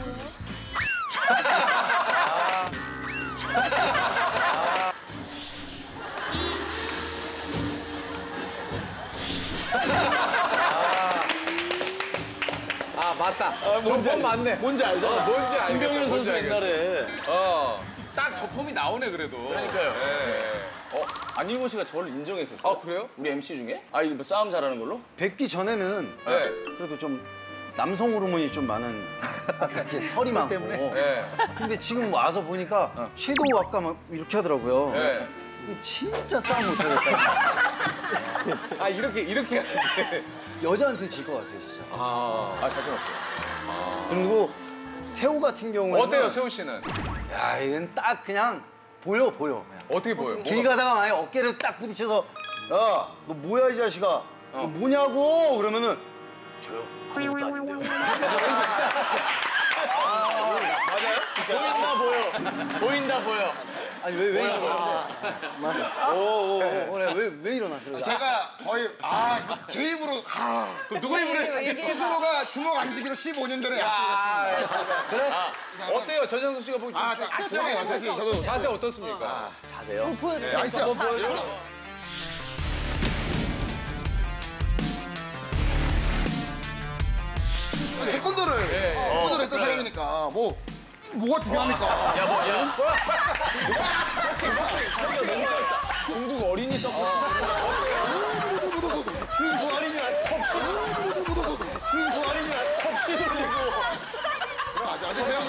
아 맞다. 뭔지 저폼 알- 맞네. 뭔지 알잖아. 어, 뭔지 알겠어. 김병현 선수 옛날에. 어. 딱 저 폼이 나오네 그래도. 그러니까요. 예. 어, 안일모 씨가 저를 인정했었어요. 아 그래요? 우리 엠씨 중에? 아, 이거 뭐 싸움 잘하는 걸로? 뵙기 전에는 네. 그래도 좀 남성 호르몬이 좀 많은 이렇게 털이 많고. 네. 근데 지금 와서 보니까 섀도우 아까 막 이렇게 하더라고요. 네. 이게 진짜 싸움 못하겠다. 아 이렇게 이렇게. 하는데. 여자한테 질 것 같아요, 진짜. 아. 아, 자신 없어요. 그리고 새우 같은 경우에는 어때요 세호 씨는? 야, 이건 딱 그냥 보여, 보여. 그냥. 어떻게 보여? 길 뭐가- 가다가 만약에 어깨를 딱 부딪혀서 야, 너 뭐야 이 자식아? 너 뭐냐고? 그러면은 저요. 아무것도 아닌데요. 보인다 보여. 보인다 보여. 아니 왜 왜 일어나? 오오오 왜 왜 일어나? 그러자. 제가 거의 아, 제 입으로 아, 그 누구 입으로 얘기해봐. 스스로가 주먹 안 쥐기로 십오 년 전에 약속했습니다. 그래? 어때요? 전영수 씨가 보기 아, 좀 아시잖아요. 사실 저도 자세 어떻습니까? 자세요. 보여줘. 아, 있어. 태권도를 태권도를 했던 사람이니까 뭐 뭐가 중요합니까? 중국 어린이 서커스. 친구 어린이 왔어. 친구 어린이 왔어. 턱시 돌리고. 아주 아주 배워.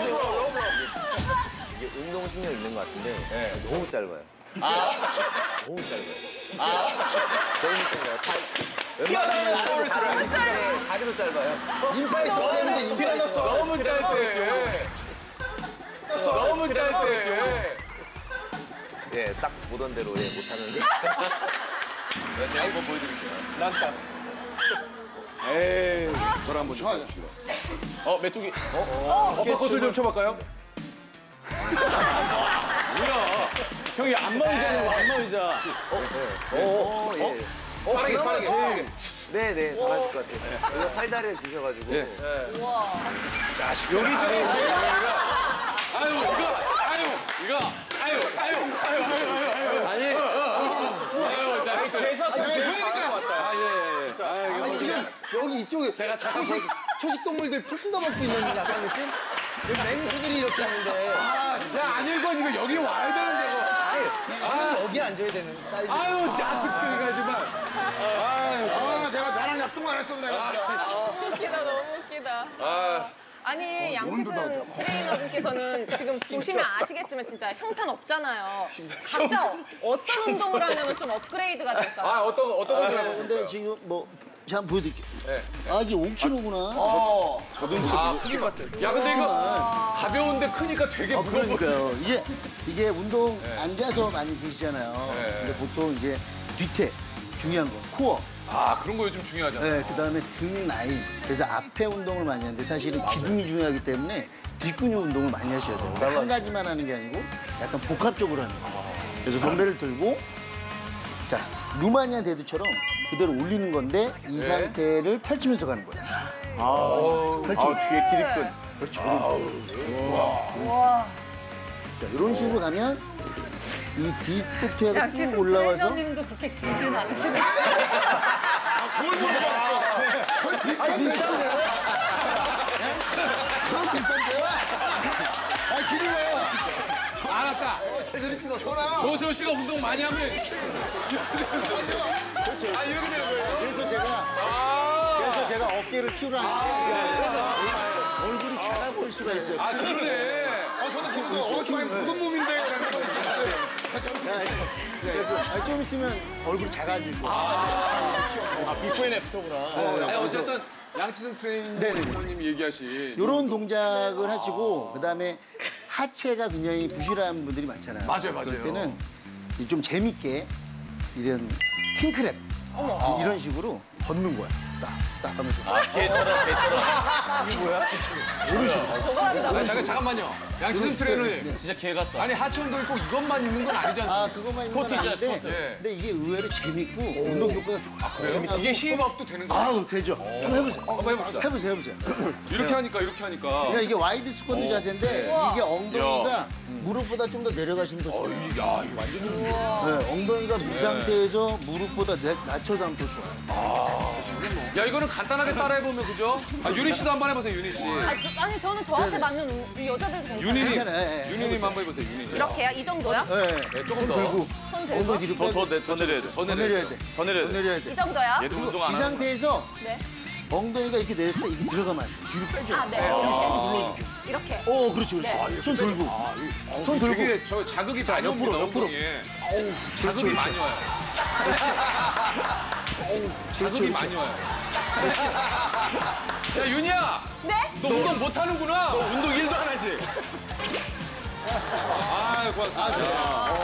이게 운동신경 있는 것 같은데 너무 짧아요. 너무 짧아요. 너무 짧아요. 다- 웬만하면 다리- 다리도 짧아요. 임팩트 때문에 임팩트. 너무 짧대. 너무 짧대. 예, 딱 보던 대로 예, 못하는데. 제가 한번 보여드릴게요. 난 딱. 에이, 저를 한번 좀 보여주시죠. 어 메뚜기. 어퍼컷을 좀 쳐볼까요? 뭐야? 형이 안마의자냐고 안마의자. 어, 예. 빠르게, 빠르게. 네, 네, 잘하실 것 같아요. 그리고 팔다리를 기셔가지고. 예. 여기 저기 아유 이거 아유 이거 아유 아유 아유 아유 아유 아니 아유 자 제사 그러니까 아예예 아 아니, 지금 여기 이쪽에 제가 잠깐 초식 초식 동물들 풀 뜯어먹고 있는 약간 느낌? 여기 맹수들이 이렇게 있는데 야 아닐건 이거 여기 와야 되는데 뭐 저는 여기 앉아야 되는 사이즈. 아유 짜증 가지만 아유 아, 내가 나랑 약속만 했었네. 너무 웃기다, 너무 웃기다. 아 아니, 양치승 트레이너분께서는 지금 보시면 아시겠지만 진짜 형편 없잖아요. 각자 어- 어떤 운동을 하면 좀 업그레이드가 될까요? 아 어떤 거 어떤 거 아, 좀 근데 지금 뭐 제가 한번 보여드릴게요. 네. 아 이게 오 킬로그나. 어. 아 크기 같아 야 근데 이거 가벼운데 크니까 되게 아, 무거워 그러니까요. 이게 이게 운동 앉아서 많이 계시잖아요. 네. 근데 보통 이제 뒤태 중요한 거 코어. 아 그런 거 요즘 중요하잖아 네, 그다음에 등 라인. 그래서 앞에 운동을 많이 하는데 사실은 기둥이 중요하기 때문에 뒷근육 운동을 많이 하셔야 돼요. 그러니까 한 가지만 하는 게 아니고 약간 복합적으로 하는 거예요. 그래서 덤벨을 들고 자 루마니아 데드처럼 그대로 올리는 건데 이 네. 상태를 펼치면서 가는 거예요. 아 뒤에 기립근 그렇죠. 자, 이런 식으로 가면 이 뒷뚝퇴가 쭉 양치승 올라와서 트레이너님도 그렇게 기진 않으시네. 저랑 비싼데요? 아, 길이요. 알았다 제대로 찍어. 저랑. 조세호 씨가 운동 많이 하면 아 이렇게 되는 거예요? 그래서 제가 아, 그래서 제가 어깨를 키우라는 게 얼굴이 작아 보일 수가 있어요. 아 그러네 아, 저도 그래서 어디서 많이 보던 몸인데. 아, 좀 있으면 얼굴이 작아질 거예요. 아 비포 앤 애프터구나. 아니 어쨌든 양치승 트레이너님 얘기하신 이런 동작을 하시고 그다음에 하체가 굉장히 부실한 분들이 많잖아요. 맞아요, 맞아요. 그럴 때는 이좀 재밌게 이런 킹크랩 이런 식으로 걷는 거야. 딱, 딱 하면서. 아 개처럼 개처럼. 저거 한다고? 아니, 잠깐, 잠깐만요 양치승 트레이너님 진짜 개 같다. 아니 하체 운동이 꼭 이것만 있는 건 아니지 않습니까? 아, 그것만 있는 건 스쿼트 있잖아, 아닌데 스쿼트. 예. 근데 이게 의외로 재밌고 운동 효과가 좋아. 그래요? 이게 힙업도 되는 거예요? 아우, 되죠. 한번 해보세요. 한번 해봅시다. 해보세요, 해보세요. 이렇게 하니까 이렇게 하니까 그러니까 이게 와이드 스쿼트 자세인데 이게 엉덩이가 무릎보다 좀 더 내려가시면 더 좋아요. 야 이거 완전 네, 엉덩이가 무 상태에서 무릎보다 내- 낮춰서 하면 더 좋아요. 야 이거는 간단하게 따라해보면 그죠? 아 윤희 씨도 한번 해보세요 윤희 씨 아, 저- 아니, 저는 저한테 맞는 우- 이 여자들도 괜찮아요. 윤희님 괜찮아요. 예, 예, 윤희님 한번 해보세요 윤희 씨 이렇게요? 이 정도요? 네, 네, 조금 더 들고 손 들고? 엉덩이 뒤로 빼고 더더 내려야 돼. 더 내려야 돼. 더 내려야 더 돼. 내려야 이 돼. 정도요? 얘도 운동 안 이 하는 상태에서 네. 엉덩이가 이렇게 내렸을 때 이게 들어가면 안 돼. 뒤로 빼줘. 아, 네. 이렇게. 이렇게. 오, 그렇지, 그렇지. 네. 손 들고. 손 들고. 되게 저 자극이 많이 옆으로, 옵니다 옆으로. 엉덩이에 어우, 자극이 그렇지, 많이 와요 자극이 그렇지. 많이 와요 야 윤희야 네? 너 운동 못하는구나 운동 일도 안 하지 아 고맙습니다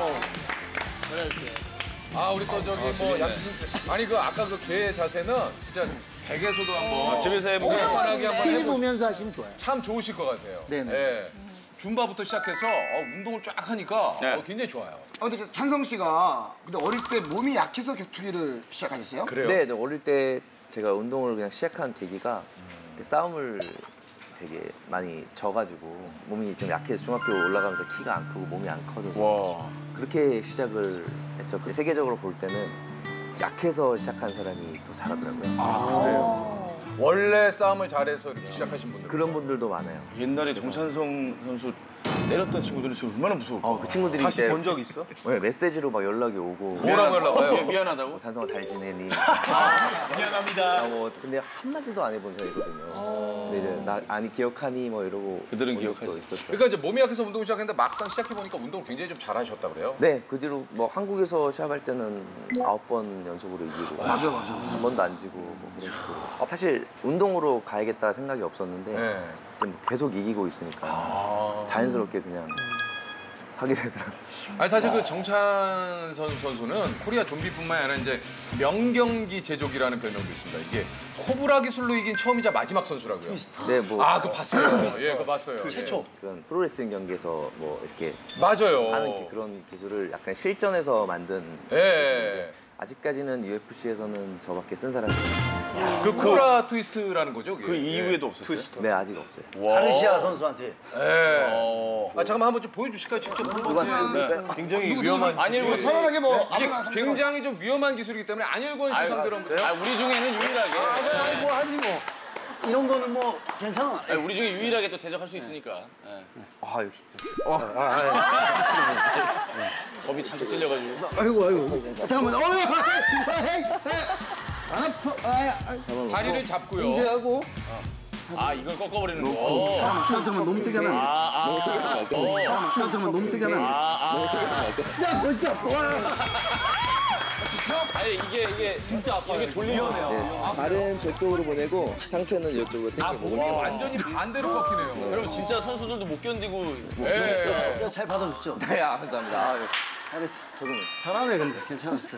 아 우리 또 저기 뭐 양치승 아니 그 아까 그 개 자세는 진짜 댁에서도 한번 집에서 해보고. 편하게 한번 티비 해보 보면서 하시면 좋아요. 참 좋으실 것 같아요 네네. 예. 줌바부터 시작해서 어, 운동을 쫙 하니까 네. 어, 굉장히 좋아요. 어, 근데 저 찬성 씨가 근데 어릴 때 몸이 약해서 격투기를 시작하셨어요? 그래요? 네, 네, 어릴 때 제가 운동을 그냥 시작한 계기가 그때 싸움을 되게 많이 져가지고 몸이 좀 약해서 중학교 올라가면서 키가 안 크고 몸이 안 커져서 와. 그렇게 시작을 했죠. 그 세계적으로 볼 때는 약해서 시작한 사람이 더 잘하더라고요. 아, 그래요? 원래 싸움을 잘해서 이렇게 시작하신 분들. 그런 분들도 많아요. 옛날에 정찬성 선수 때렸던 친구들은 지금 얼마나 무서울까? 어, 그 친구들이 다시 이제 본 적 있어? 네, 메시지로 막 연락이 오고 뭐라고 연락 와요? 미- 미안하다고? 찬성아 잘 지내니? 미안합니다. 아, 뭐 근데 한마디도 안 해본 사이거든요. 근데 이제 나 아니 기억하니 뭐 이러고 그들은 본 적도 기억하지. 있었죠. 그러니까 이제 몸이 약해서 운동을 시작했는데 막상 시작해 보니까 운동 굉장히 좀 잘하셨다 그래요? 네, 그 뒤로 뭐 한국에서 시합할 때는 아홉 번 연속으로 이기고 맞아, 맞아, 한 번도 안 지고 뭐 그런 식으로. 사실 운동으로 가야겠다 생각이 없었는데 네. 지금 계속 이기고 있으니까 자연스럽게 그냥 하게 되더라고요. 아니 사실 그 정찬 선 선수는 코리아 좀비뿐만 아니라 이제 명경기 제조기라는 별명도 있습니다. 이게 코브라 기술로 이긴 처음이자 마지막 선수라고요. 네, 뭐 아, 그 봤어요. 예, 그거 봤어요. 예. 그런 프로레슬링 경기에서 뭐 이렇게 맞아요. 하는 기- 그런 기술을 약간 실전에서 만든 예. 아직까지는 유에프씨에서는 저밖에 쓴 사람이 없어요. 그 코브라 트위스트라는 거죠? 그게? 그 이후에도 없었어요? 네, 아직 없어요. 가르시아 선수한테 예. 어. 아, 잠깐만 한번 좀 보여주실까요? 직접 한번. 예. 굉장히 위험한 아니, 기술. 편안하게 뭐 이게 아무나 상관없어요. 굉장히 좀 위험한 기술이기 때문에 안일권 씨 상대로 한번. 아, 우리 중에는 유일하게. 아니 뭐 하지 뭐 이런 거는 뭐 괜찮아. 아니, 우리 중에 유일하게 또 대적할 수 있으니까. 예. 아, 역시. 겁이 잔뜩 찔려가지고. 아이고 아이고. 잠깐만. 어, 에이, 에이, 에이. 안 아프. 아, 다리를 잡고요. 문제하고. 아, 이걸 꺾어버리는 거. 잠깐만 잠깐만 너무 세게 하면 안 돼. 아, 아, 아. 잠깐만 잠깐만 너무 세게 하면 안 돼. 아, 아. 자 벌써 아파. 아니, 이게, 이게 진짜 아파요. 이게 돌리면. 발은 저쪽으로 보내고 상체는 이쪽으로 당겨보고. 이게 완전히 반대로 꺾이네요. 여러분, 진짜 선수들도 못 견디고. 예. 잘 받아줬죠. 네, 아, 감사합니다. 아, 잘했어. 적응. 잘하네 근데 괜찮았어.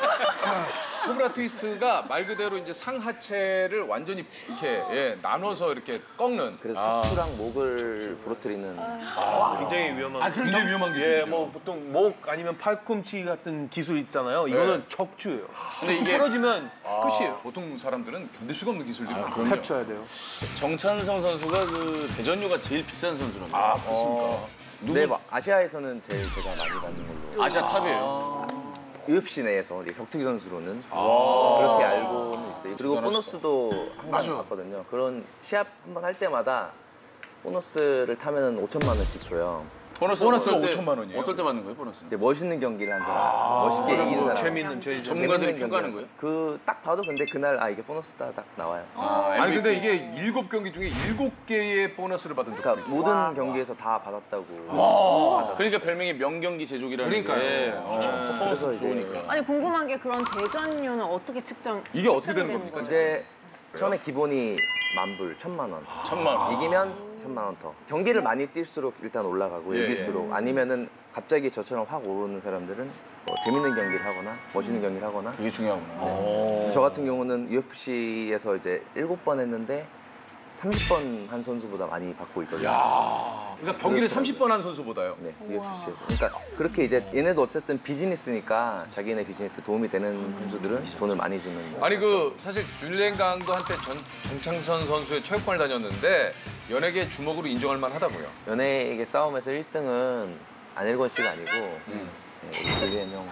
코브라 트위스트가 말 그대로 이제 상하체를 완전히 이렇게 예, 나눠서 이렇게 꺾는. 그래서 척추랑 목을 부러뜨리는 굉장히 위험한. 굉장히 위험한 기술이죠. 예, 뭐 보통 목 아니면 팔꿈치 같은 기술 있잖아요. 이거는 척추예요. 근데 척추 이게- 부러지면 끝이에요. 보통 사람들은 견딜 수가 없는 기술들이 아, 많거든요. 탭쳐야 돼요. 정찬성 선수가 그 대전료가 제일 비싼 선수랍니다. 아, 그렇습니까? 네, 뭐 아시아에서는 제일 제가 많이 받는 걸로. 아시아 탑이에요. 유에프씨 내에서 이제 격투기 선수로는 그렇게 알고는 있어요. 그리고 보너스도 항상 받거든요. 그런 시합 한 번 할 때마다 보너스를 타면은 오천만 원씩 줘요. 보너스 보너스가 어떨 때- 오천만 원이에요? 어떨 때 받는 거예요, 보너스? 이제 멋있는 경기를 한 사람, 멋있게 이기는 사람. 재밌는 제일 전문가들이 재밌는 평가하는 경기라서. 거예요? 그 딱 봐도 근데 그날 아 이게 보너스다 딱 나와요. 아니 근데 이게 일곱 경기 중에 일곱 개의 보너스를 받은 적이 그러니까 있어요. 모든 경기에서 다 받았다고. 그러니까 별명이 명경기 제조기라는 그러니까요. 게 어, 퍼포먼스 그래서 이제 좋으니까. 아니 궁금한 게 그런 대전료는 어떻게 측정? 이게 어떻게 측정이 되는 겁니까? 이제 처음에 기본이 만 불, 천만 원. 천만 원. 이기면 천만 원 더. 경기를 많이 뛸수록 일단 올라가고 예, 이길수록 아니면은 갑자기 저처럼 확 오르는 사람들은 뭐 재밌는 경기를 하거나 멋있는 경기를 하거나. 그게 중요하구나. 저 같은 경우는 유에프씨에서 이제 일곱 번 했는데 삼십 번 한 선수보다 많이 받고 있거든요. 야, 그러니까 경기를 삼십 번 한 선수보다요. 네, 유에프씨에서. 그러니까 그렇게 이제 얘네도 어쨌든 비즈니스니까 자기네 비즈니스 도움이 되는 선수들은 돈을 많이 주는. 아니 그 사실 줄리엔 강도 한때 전, 정창선 선수의 체육관을 다녔는데 연예계 주목으로 인정할 만하다고요. 연예계 싸움에서 일 등은 안일권 씨가 아니고 네, 우리 줄리엔 형.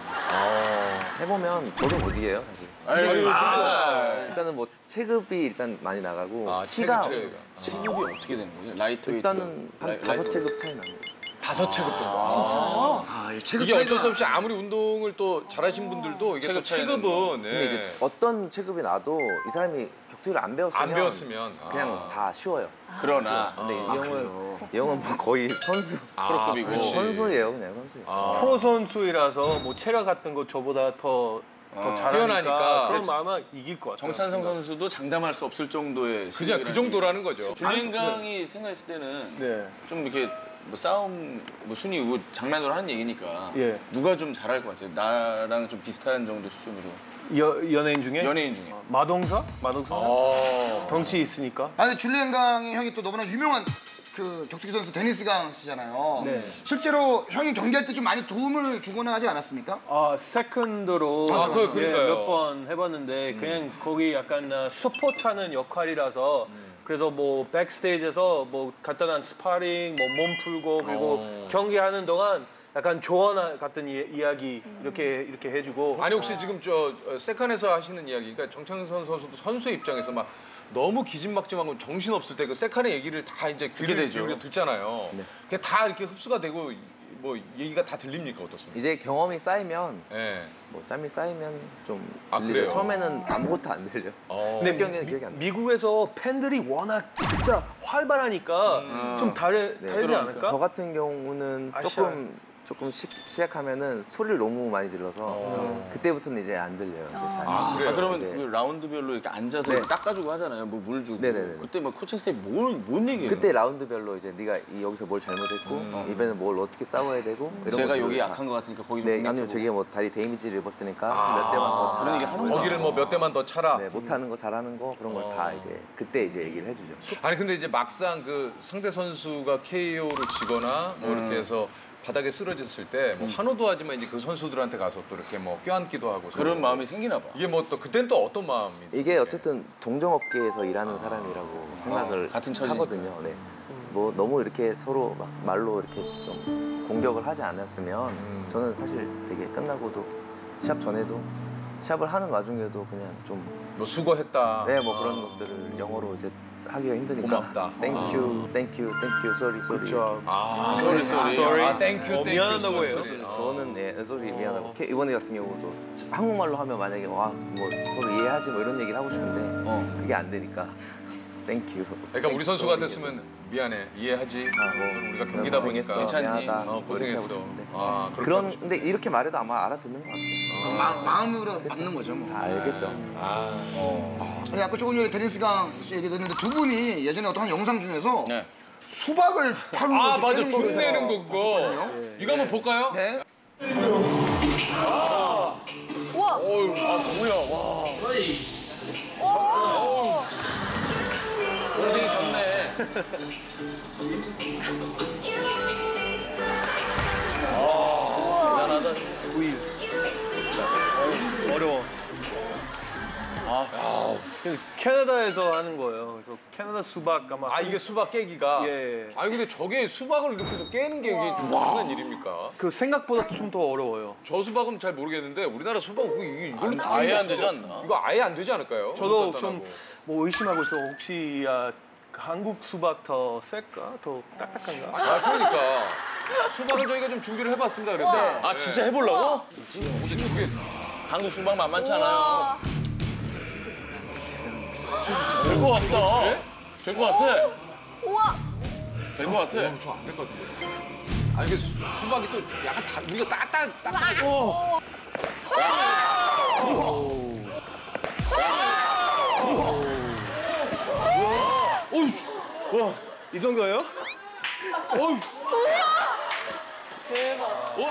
해보면 저도 못 이겨요 사실. 아니, 아, 일단은 뭐 체급이 일단 많이 나가고 아, 키가 체급, 체급. 체급이 어떻게 되는 거예요? 라이트 웨이트. 일단은 한 다섯 체급 차이 나요. 다섯 체급 정도. 아, 아, 이 체급 이게 어쩔 수 차이가 없이 아무리 운동을 또 잘하신 분들도 이게 또 체급 차이는 체급은 근데 예. 이제 어떤 체급이 나도 이 사람이 격투기를 안 배웠으면 안 배웠으면 그냥 아. 다 쉬워요. 그러나 근데 이 형은 이 형은 뭐 거의 선수 아, 프로급이고. 그렇지. 선수예요 그냥 선수예요. 아. 프로 선수이라서 뭐 체력 같은 거 저보다 더, 더 어, 잘하니까 뛰어나니까. 그럼 아마 이길 것 같아요. 정찬성 선수도 장담할 수 없을 정도의 그냥 그 정도라는 거죠. 줄리엔 강이 생각했을 때는 네. 좀 이렇게 뭐 싸움 뭐 순위 이거 장난으로 하는 얘기니까 예. 누가 좀 잘할 것 같아요? 나랑 좀 비슷한 정도 수준으로 여, 연예인 중에 연예인 중에 마동석? 마동석? 어. 덩치 있으니까. 아, 근데 줄리엔 강이 형이 또 너무나 유명한 그 격투기 선수 데니스강 씨잖아요. 네. 실제로 형이 경기할 때 좀 많이 도움을 주거나 하지 않았습니까? 아, 세컨드로 아, 그래, 그러니까요. 몇 번 해봤는데 그냥 거기 약간 어, 서포트하는 역할이라서 그래서 뭐 백스테이지에서 뭐 간단한 스파링, 뭐 몸 풀고 그리고 어. 경기하는 동안 약간 조언 같은 이, 이야기 이렇게 이렇게 해주고 아니 혹시 지금 저 어, 세컨에서 하시는 이야기가 정창선 선수도 선수의 입장에서 막 너무 기진막진하고 정신 없을 때 그 세컨의 얘기를 다 이제 귀를 되죠. 기울여 듣잖아요. 그게 다 이렇게 흡수가 되고 뭐 얘기가 다 들립니까 어떻습니까? 이제 경험이 쌓이면 예. 뭐 짬이 쌓이면 좀 아, 들리죠. 그래요? 처음에는 아무것도 안 들려. 어. 첫 경기는 기억이 안 나. 미국에서 팬들이 워낙 진짜 활발하니까 좀 다르, 네, 다르지 그러니까 않을까? 저 같은 경우는 아시아. 조금 조금 시, 시작하면은 소리를 너무 많이 질러서 어. 그때부터는 이제 안 들려요. 이제 잘. 아, 그래요? 그러면 이제. 그 라운드별로 이렇게 앉아서 네. 이렇게 닦아주고 하잖아요. 뭐 물 주고. 네네네. 그때 뭐 코칭 스텝이 뭘, 뭔 얘기해요? 그때 라운드별로 이제 네가 이- 여기서 뭘 잘못했고 이번에는 뭘 어떻게 싸워야 되고 이런 제가 것들을 여기 다- 약한 것 같으니까 거기 네, 좀 아니요 공략해보고. 저기 뭐 다리 데미지를 입었으니까 몇 대만 더 차라. 그런 얘기 하는구나. 거기를 뭐 몇 대만 더 차라. 네, 못하는 거 잘하는 거 그런 걸 다 이제 그때 이제 얘기를 해주죠. 아니 근데 이제 막상 그 상대 선수가 케이오를 지거나 뭐 이렇게 해서 바닥에 쓰러졌을 때 뭐 한호도 하지만 이제 그 선수들한테 가서 또 이렇게 뭐 껴안기도 하고 서로. 그런 마음이 생기나 봐. 이게 뭐 또 그땐 또 어떤 마음이? 이게 어쨌든 동종업계에서 일하는 사람이라고 생각을 같은 처지니까. 하거든요. 네. 뭐 너무 이렇게 서로 막 말로 이렇게 좀 공격을 하지 않았으면 저는 사실 되게 끝나고도 시합 전에도 시합을 하는 와중에도 그냥 좀 뭐 수고했다. 네, 뭐 그런 것들을 영어로 이제 하기가 힘드니까 고맙다. 땡큐, 땡큐, 땡큐, 쏘리, 쏘리. 아, 쏘리, 쏘리, 쏘리. 아, 땡큐, 어, 땡큐. 미안하다고 쏘리, 해요. 쏘리. 아. 저는 예, 쏘리 미안하고 케- 이번에 같은 경우도 한국말로 하면 만약에 와 뭐 서로 이해하지 뭐 이런 얘기를 하고 싶은데 어. 그게 안 되니까 땡큐. 그러니까 우리 선수 같았으면 미안해, 이해하지. 아, 뭐, 우리가 경기다 보니까. 괜찮니? 미안하다. 어, 뭐 이렇게 하고 고생했어. 싶은데. 아, 그렇게 그런 하고 싶- 근데 이렇게 말해도 아마 알아듣는 것 같아요. 마, 마음으로 맞는 거죠 뭐. 다 알겠죠. 아, 아니 아까 조금 전에 데니스강 씨 얘기도 했는데 두 분이 예전에 어떤 한 영상 중에서 네. 수박을 팔로 아 이렇게 맞아, 떼는 거를 흉내는 제가 거 그거. 이거 한번 볼까요? 네. 우와. 어유, 아 뭐야, 와. 동생이 졌네. 대단하다. 스퀴즈. 어려워. 아, 캐나다에서 하는 거예요. 그래서 캐나다 수박 아마 아 이게 수박 깨기가. 예. 아니 근데 저게 수박을 이렇게 해서 깨는 게 이게 좀 가능한 일입니까? 그 생각보다 좀 더 어려워요. 저 수박은 잘 모르겠는데 우리나라 수박 이게 이걸 아예 안 되지 않나? 이거 아예 안 되지 않을까요? 저도 단단하고. 좀 뭐 의심하고 있어. 혹시 야, 한국 수박 더 셀까? 더 딱딱한가? 아 그러니까 수박을 저희가 좀 준비를 해봤습니다. 그래서 아, 진짜 해보려고? 이게 두개 한국 수박 만만치 않아요. 우와. 될 것 같다. 될 것 같아. 우와. 될 것 같아. 좀안될 것 같은데. 아 이게 수, 수박이 또 약간 다 우리가 딱딱 딱딱. 와, 이 정도예요? 어우, 대박.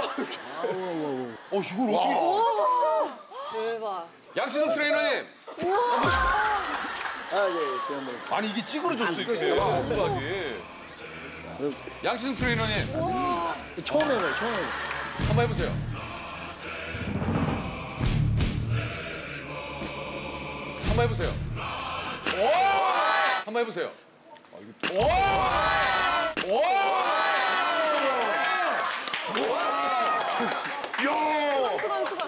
어 이걸 어떻게? 대박. 양치성 트레이너님. 아, 예, 예, 그냥 뭐. 아니 이게 찌그러졌어 이렇게 수박이. 양치성 트레이너님 처음 해봐요, 처음 해봐요. 한번 해보세요. 한번 해보세요. 오! 한번 해보세요. 아, 이거... 오! 오! 수건 수건.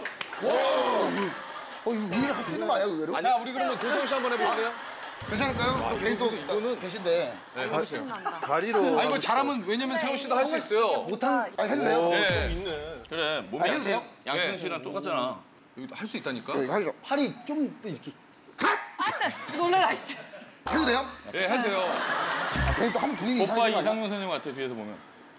어 이거 일을 할 수 있는 거 아니야 의외로? 자 우리 그러면 도성 씨 한번 해볼게요. 괜찮을까요? 개인 또 이거는- 계신데 네, 해보세요. 다리로. 아 이거 잘하면 왜냐면 세호 씨도 할 수 있어요. 못한 아 해도 돼요? 네. 그래, 몸이 아, 해도 돼요? 양승 씨랑 똑같잖아. 여기도 할 수 있다니까. 네, 하죠. 팔이 좀 이렇게. 놀래라 씨. 해도 돼요? 예, 해도 돼요. 아, 괜히 또 한 분위기 오빠 이상해지는 거 아니야? 이상용 선생님 같아, 뒤에서 보면.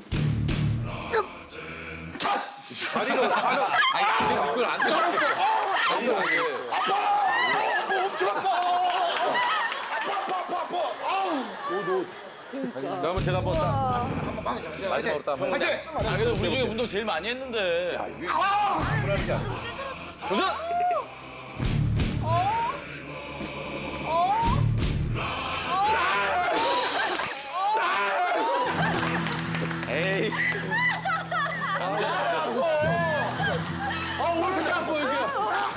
다리로 다리. 아니 이걸 안 돼. 다리로 안 돼. 엄청 아파! 아파 아파 아파 아파! 아우! 자 그러면 제가 한번 딱 마지막으로 딱 한번. 화이팅! 아, 그래도 우리 중에 운동 제일 많이 했는데. 도전! 어? 어?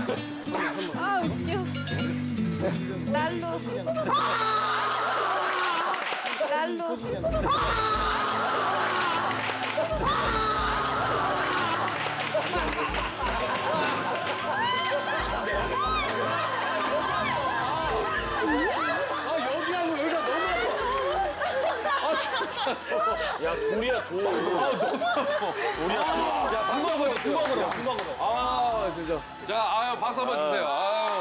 아 웃겨. 날로. 날로. 야, 돌이야, 돌. 아, 너무 아파. 돌이야, 돌. 야, 박수 한번 주세요. 주먹으로, 주먹으로. 아, 진짜. 자, 아유, 박수 한번 주세요. 아유.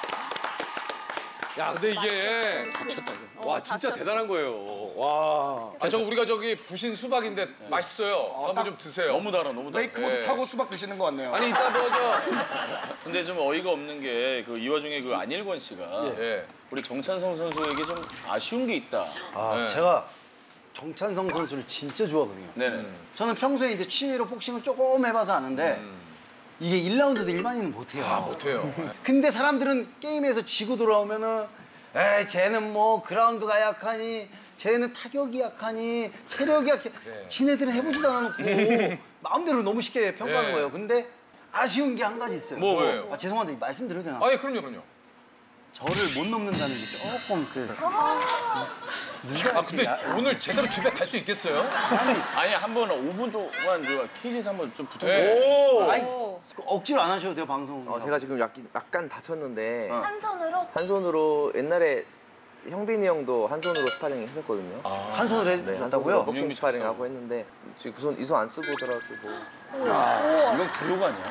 야, 근데 이게. 와, 진짜 대단한 거예요. 와. 아, 저거 우리가 저기 부신 수박인데 맛있어요. 한번 좀 드세요. 너무 달아, 너무 달아. 웨이크보드 예. 타고 수박 드시는 것 같네요. 아니, 이따 뭐, 저. 근데 좀 어이가 없는 게 그 이 와중에 그 안일권 씨가 예. 우리 정찬성 선수에게 좀 아쉬운 게 있다. 아, 네. 제가 정찬성 선수를 진짜 좋아하거든요. 네네. 저는 평소에 이제 취미로 복싱을 조금 해봐서 아는데 이게 일 라운드도 일반인은 못해요. 아, 못해요. 근데 사람들은 게임에서 지고 돌아오면은 에이 쟤는 뭐 그라운드가 약하니 쟤는 타격이 약하니 체력이 약해. 지네들은 해보지도 않아놓고 마음대로 너무 쉽게 평가하는 네. 거예요. 근데 아쉬운 게 한 가지 있어요. 뭐, 뭐예요? 아, 죄송한데 말씀드려도 되나? 아, 예, 그럼요, 그럼요. 저를 못 넘는다는 게 조금 그 누가 아, 근데 오늘 제대로 집에 갈 수 있겠어요? 아니, 한 번 오 분 동안 그 케이지에서 한번 좀 붙어. 네. 아이, 그 억지로 안 하셔도 돼요 방송. 어, 제가 지금 약간, 약간 다쳤는데 한 손으로? 한 손으로 옛날에 형빈이 형도 한 손으로 스파링 했었거든요. 한 손으로 네, 한 손으로 해줬다고요? 복싱 민영미 스파링 작성. 하고 했는데 지금 그 손 이 손 안 쓰고 오더라도 뭐. 이건 불효가 아니야?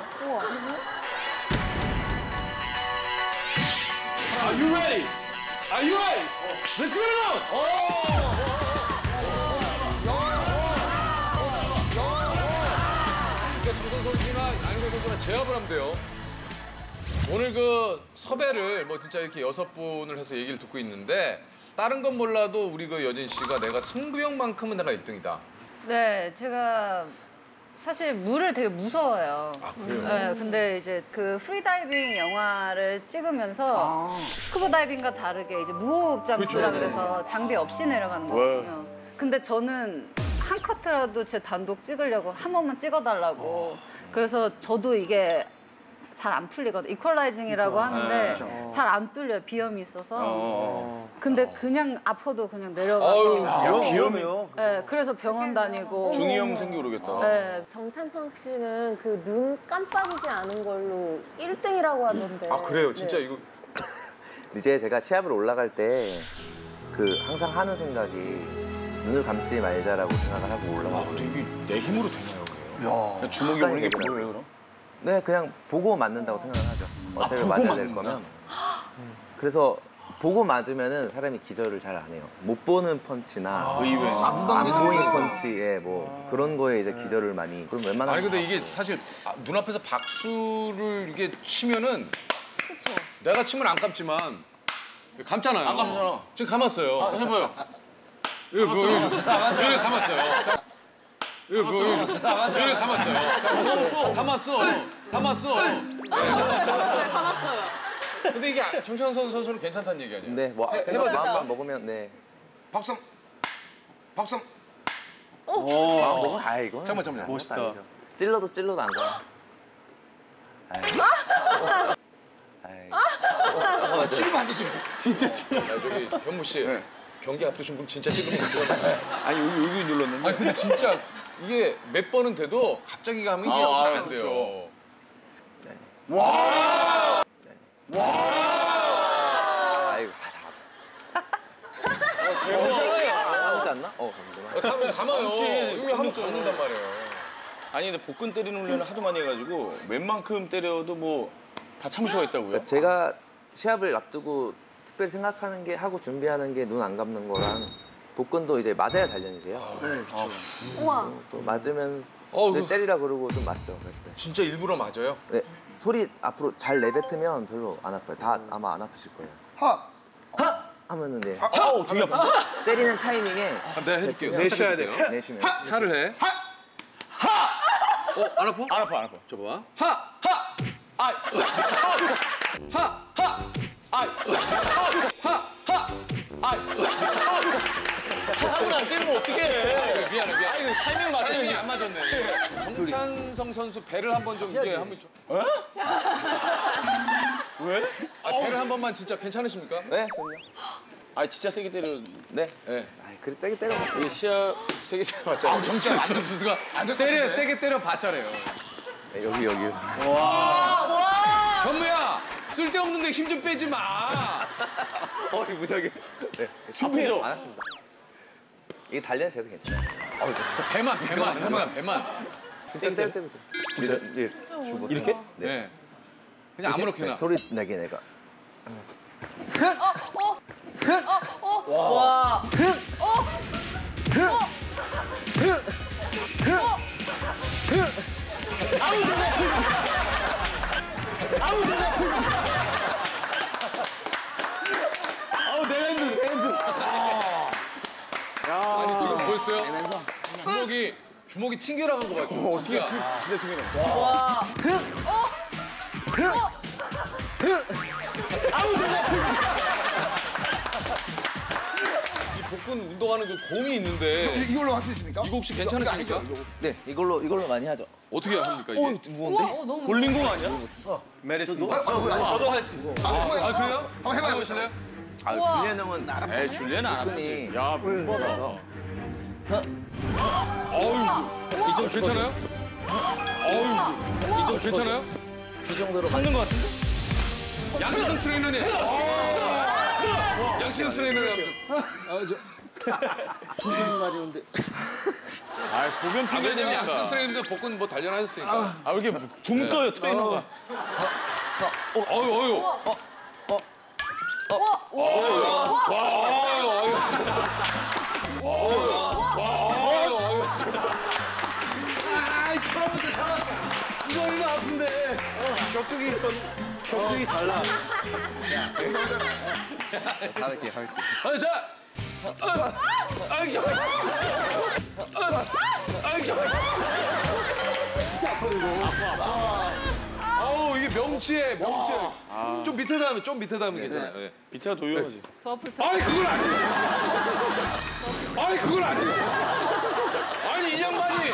Are you ready? Are you ready? Let's get it on! 그러니까 정선 선수나 안일권 선수나 제압을 하면 돼요. 오늘 그 섭외를 뭐 진짜 이렇게 여섯 분을 해서 얘기를 듣고 있는데 다른 건 몰라도 우리 그 여진 씨가 내가 승부욕만큼은 내가 일 등이다. 네, 제가 사실 물을 되게 무서워해요. 아, 그래요? 네, 근데 이제 그 프리다이빙 영화를 찍으면서 스쿠버 다이빙과 다르게 이제 무호흡 잠수라 그래서 장비 없이 내려가는 거거든요. 근데 저는 한 커트라도 제 단독 찍으려고 한 번만 찍어달라고. 그래서 저도 이게 잘 안 풀리거든요. 이퀄라이징이라고 하는데 잘 안 뚫려요. 비염이 있어서. 근데 그냥 아파도 그냥 내려가서. 아유, 비염이요? 네, 그래서 병원 다니고. 중이염 생기 모르겠다. 네, 정찬성 씨는 그 눈 깜빡이지 않은 걸로 일 등이라고 하던데. 아, 그래요? 진짜 네. 이거. 이제 제가 시합을 올라갈 때 그 항상 하는 생각이 눈을 감지 말자라고 생각을 하고 올라가거든요. 이게 내 힘으로 되나요? 야, 주먹이 오는 게 뭐예요, 그럼? 네, 그냥 보고 맞는다고 생각을 하죠. 어차피 보고 맞아야 될 맞는다? 거면. 그래서 보고 맞으면은 사람이 기절을 잘 안 해요. 못 보는 펀치나 의외. 안 보이는 펀치에 뭐 그런 거에 이제 기절을 많이. 그럼 웬만하면 아니 근데 이게 사실 아, 눈앞에서 박수를 이게 치면은 내가 치면 안 감지만 감잖아요. 안 감잖아. 지금 감았어요. 아, 해봐요. 이거 뭐 이거 이거 감았어요. 이거 뭐 이거 이거 감았어요. 감았어. 감았어. 감았어요, 감았어요. 근데 이게 정찬성 선수는 괜찮다는 얘기 아니에요? 네, 뭐 해- 생각 해봐도 마음만 먹으면 네. 박성. 박성. 마음 먹으면 아 이거. 잠깐만, 잠깐만. 멋있다. 찔러도 찔러도 안 가. 아이. 찌르면 안 되지. 진짜 찌르. 야, 저기 현무 씨 경기 앞두신 분 진짜 찍으면 못 들어가. 아니, 여기, 여기 눌렀는데. 아니 근데 진짜 이게 몇 번은 돼도 갑자기 가면 이게 아, 잘 안 그렇죠. 돼요. 아이고. 감지 않나? 어, 감구나. 가면 감아요. 감지. 여기 하면 감는단 말이에요. 아니, 근데 복근 때리는 훈련을 하도 많이 해가지고 웬만큼 때려도 뭐 다 참을 수가 있다고요? 그러니까 제가 시합을 앞두고 특별히 생각하는 게 하고 준비하는 게 눈 안 감는 거랑 복근도 이제 맞아야 단련이세요. 네, 그렇죠. 우와. 또 맞으면 어, 네, 그- 때리라 그러고 좀 맞죠. 그럴 때. 진짜 일부러 맞아요? 네, 소리 앞으로 잘 내뱉으면 별로 안 아파요. 다 아마 안 아프실 거예요. 하. 하! 하면은 네. 아우, 되게 아파. 때리는 타이밍에 아, 내가 해줄게요. 내쉬어야 돼요. 내쉬면. 하를 해. 하! 하! 어, 안 아파? 안 아파, 안 아파. 저 봐봐. 하! 하! 아, 하! 하! 아, 하! 하! 아, 하고 안 때리면 어떡해. 미안해, 미안해. 아니, 타이밍 맞춰야지. 타이밍이 안 맞았네. 정찬성 선수 배를 한번 좀 이제 한번 좀. 왜? 아, 배를 한 번만 진짜 괜찮으십니까? 네, 그럼요. 아 진짜 세게 때려. 네. 네. 아, 그래 세게 때려봤어요. 이게 시야 세게 때려봤죠. 아, 정치 안전 선수가 세게 세게 때려 봤잖아요. 네, 여기 여기. 현무야 쓸데없는데 힘 좀 빼지 마. 어, 이 무적이. 네. 충분히죠. 안 아픕니다. 이게 단련이 돼서 괜찮아요. 어, 저 배만 배만 배만 배만. 세게 때려 때려. 진짜 예. 주고 이렇게? 네. 그냥 아무렇게나. 네, 소리 나게 내가. 와. 아우 내가 힘들어. 내가 힘들어. 아니 지금 보였어요? 주먹이 주먹이 튕겨나간 거 봤죠? 진짜. 와. 이 복근 운동하는 그 공이 있는데 이- 이걸로 할 수 있습니까? 이거 혹시 괜찮으십니까? 네, 이걸로 이걸로 많이 하죠. 어떻게 합니까 이게? 오, 무거운데? 어, 너무 볼링공 아니야? 메리슨. 아, 아, 아, 저도 할 수 있어. 아, 아 아, 그래요? 한번 해봐요. 해보실래요? 아, 우와. 줄리안 형은 에이 줄리안 안 복근이 하지. 야 뻗어서 어우 이쪽 괜찮아요? 어우 이쪽 괜찮아요? 그 정도로 찾는 거 같은데? 양치승 트레이너님. 양치승 트레이너님. 아, 저 소변 마려운데. 아 소변 아, 왜냐면 양치승 핑계대니까. 트레이너인데 복근 뭐 단련하셨으니까. 아 왜 이렇게 둥 떠요 트레이너가. 어유 어유. 와 어유 어유. 어유 어유. 아이, 처음부터 잡았어. 이거 얼마나 아픈데. 격투기 있어. 격투기 달라. 가볍게 가볍게. 아, 자. 아이 저. 아이 저. 아우 이게 명치에 명치에. 좀 밑에 닿으면 좀 밑에 닿으면 괜찮아요. 네. 비트가 더 위험하지. 더 불편. 아니 그걸 안 되지. 아니 그걸 안 되지. 아니 이 양반이.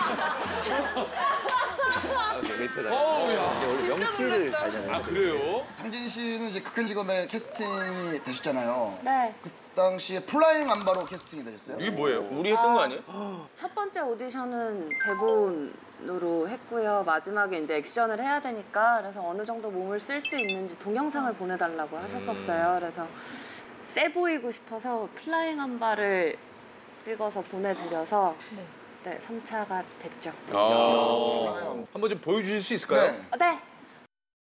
밑에다. 어우 야. 근데 원래 명치를 달잖아요. 아 그래요? 장진희 씨는 이제 극한 직업에 캐스팅이 되셨잖아요. 네. 그 당시에 플라잉 암바로 캐스팅이 되셨어요? 이게 뭐예요? 우리 했던 거 아니에요? 첫 번째 오디션은 대본으로 했고요. 마지막에 이제 액션을 해야 되니까 그래서 어느 정도 몸을 쓸 수 있는지 동영상을 보내달라고 하셨었어요. 그래서 세 보이고 싶어서 플라잉 한 발을 찍어서 보내드려서 네, 삼 차가 됐죠. 아. 한번 좀 보여주실 수 있을까요? 네. 어, 네.